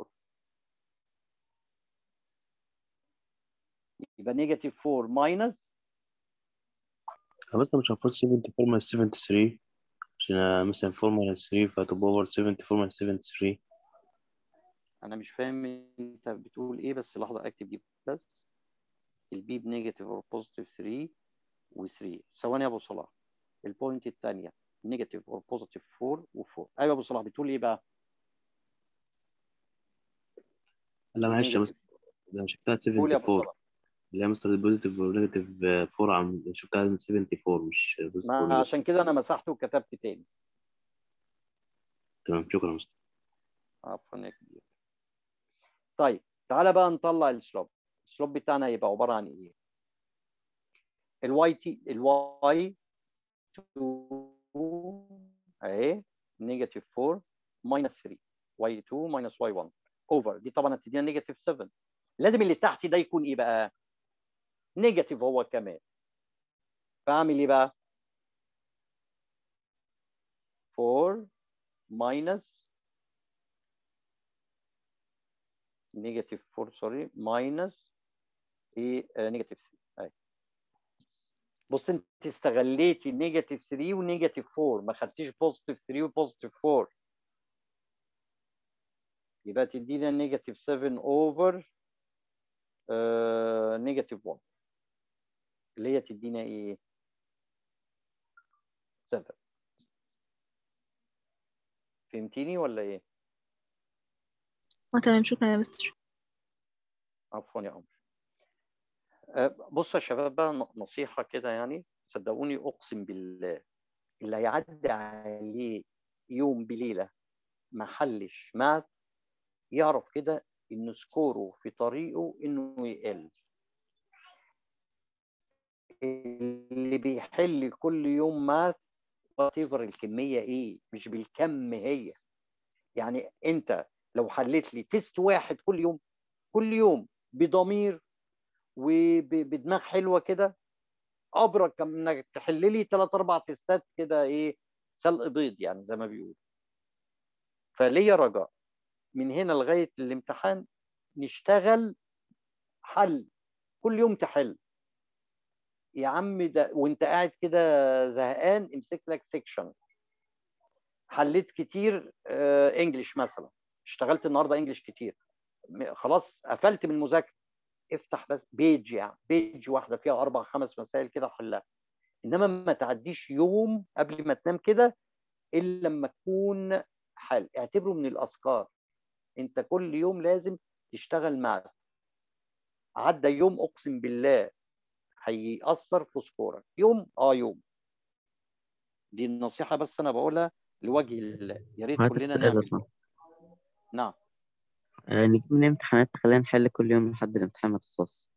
يبقى نيجاتيف 4 ماينس. بس مش المفروض 74 minus 73 عشان مثلا 4 minus 3 فتبقى over 74 minus 73. انا مش فاهم انت بتقول ايه، بس لحظه اكتب دي بس. البي بنيجاتيف اور بوزيتيف 3 و3. ثواني يا ابو صلاح، البوينت الثانيه نيجاتيف اور بوزيتيف 4 و4. ايوه يا ابو صلاح بتقول ايه بقى؟ لا معلش يا مستر، ده شفتها قول يا ابو 74 صلاح. اللي هي مستر البوزيتيف ونيجاتيف 4 شفتها 74 مش بوزيتيف ما ونيجاتيف. عشان كده انا مسحته وكتبت تاني. تمام شكرا يا مستر. عفوا يا كبير. طيب تعالى بقى نطلع السلوب. السلوب بتاعنا هيبقى عباره عن ايه؟ الواي 2 اهي نيجاتيف 4 minus 3 y2 minus y1 over دي طبعا هتدينا نيجاتيف 7. لازم اللي تحت ده يكون ايه بقى؟ نيجاتيف هو كمان. فاعمل ايه بقى؟ 4 minus نيجاتيف 4 سوري minus ايه نيجاتيف 3 اهي. بص انت استغليتي نيجاتيف 3 ونيجاتيف 4 ما خدتيش بوزيتيف 3 وبوزيتيف 4 يبقى تدينا نيجاتيف 7 اوفر نيجاتيف 1 اللي هي تدينا ايه؟ 7. فهمتيني ولا ايه؟ تمام، شكرا يا مستر. عفوا يا قمر. بصوا يا شباب بقى نصيحة كده يعني صدقوني أقسم بالله اللي هيعدي عليه يوم بليلة ما حلش ماث يعرف كده إن سكوره في طريقه إنه يقل. اللي بيحل كل يوم ماث whatever الكمية إيه مش بالكم هي. يعني أنت لو حليت لي تيست واحد كل يوم بضمير وبدماغ حلوة كده ابرك من انك تحل لي 3 4 تيستات كده ايه سلق بيض يعني زي ما بيقولوا. فليا رجاء من هنا لغايه الامتحان نشتغل حل كل يوم تحل يا عم ده وانت قاعد كده زهقان امسك لك سيكشن. حليت كتير انجليش مثلا اشتغلت النهارده انجليش كتير خلاص قفلت من المذاكره افتح بس بيج يعني بيج واحده فيها 4 5 مسائل كده حلها. انما ما تعديش يوم قبل ما تنام كده الا لما تكون حل. اعتبره من الاذكار. انت كل يوم لازم تشتغل معاه. عدى يوم اقسم بالله هيأثر في سكورك يوم يوم. دي النصيحه بس انا بقولها لوجه الله يا ريت وهات كلنا السؤال نعمل أصلا. كده. نعم نجيب من الامتحانات خلينا نحل كل يوم لحد الامتحان ما تخلص.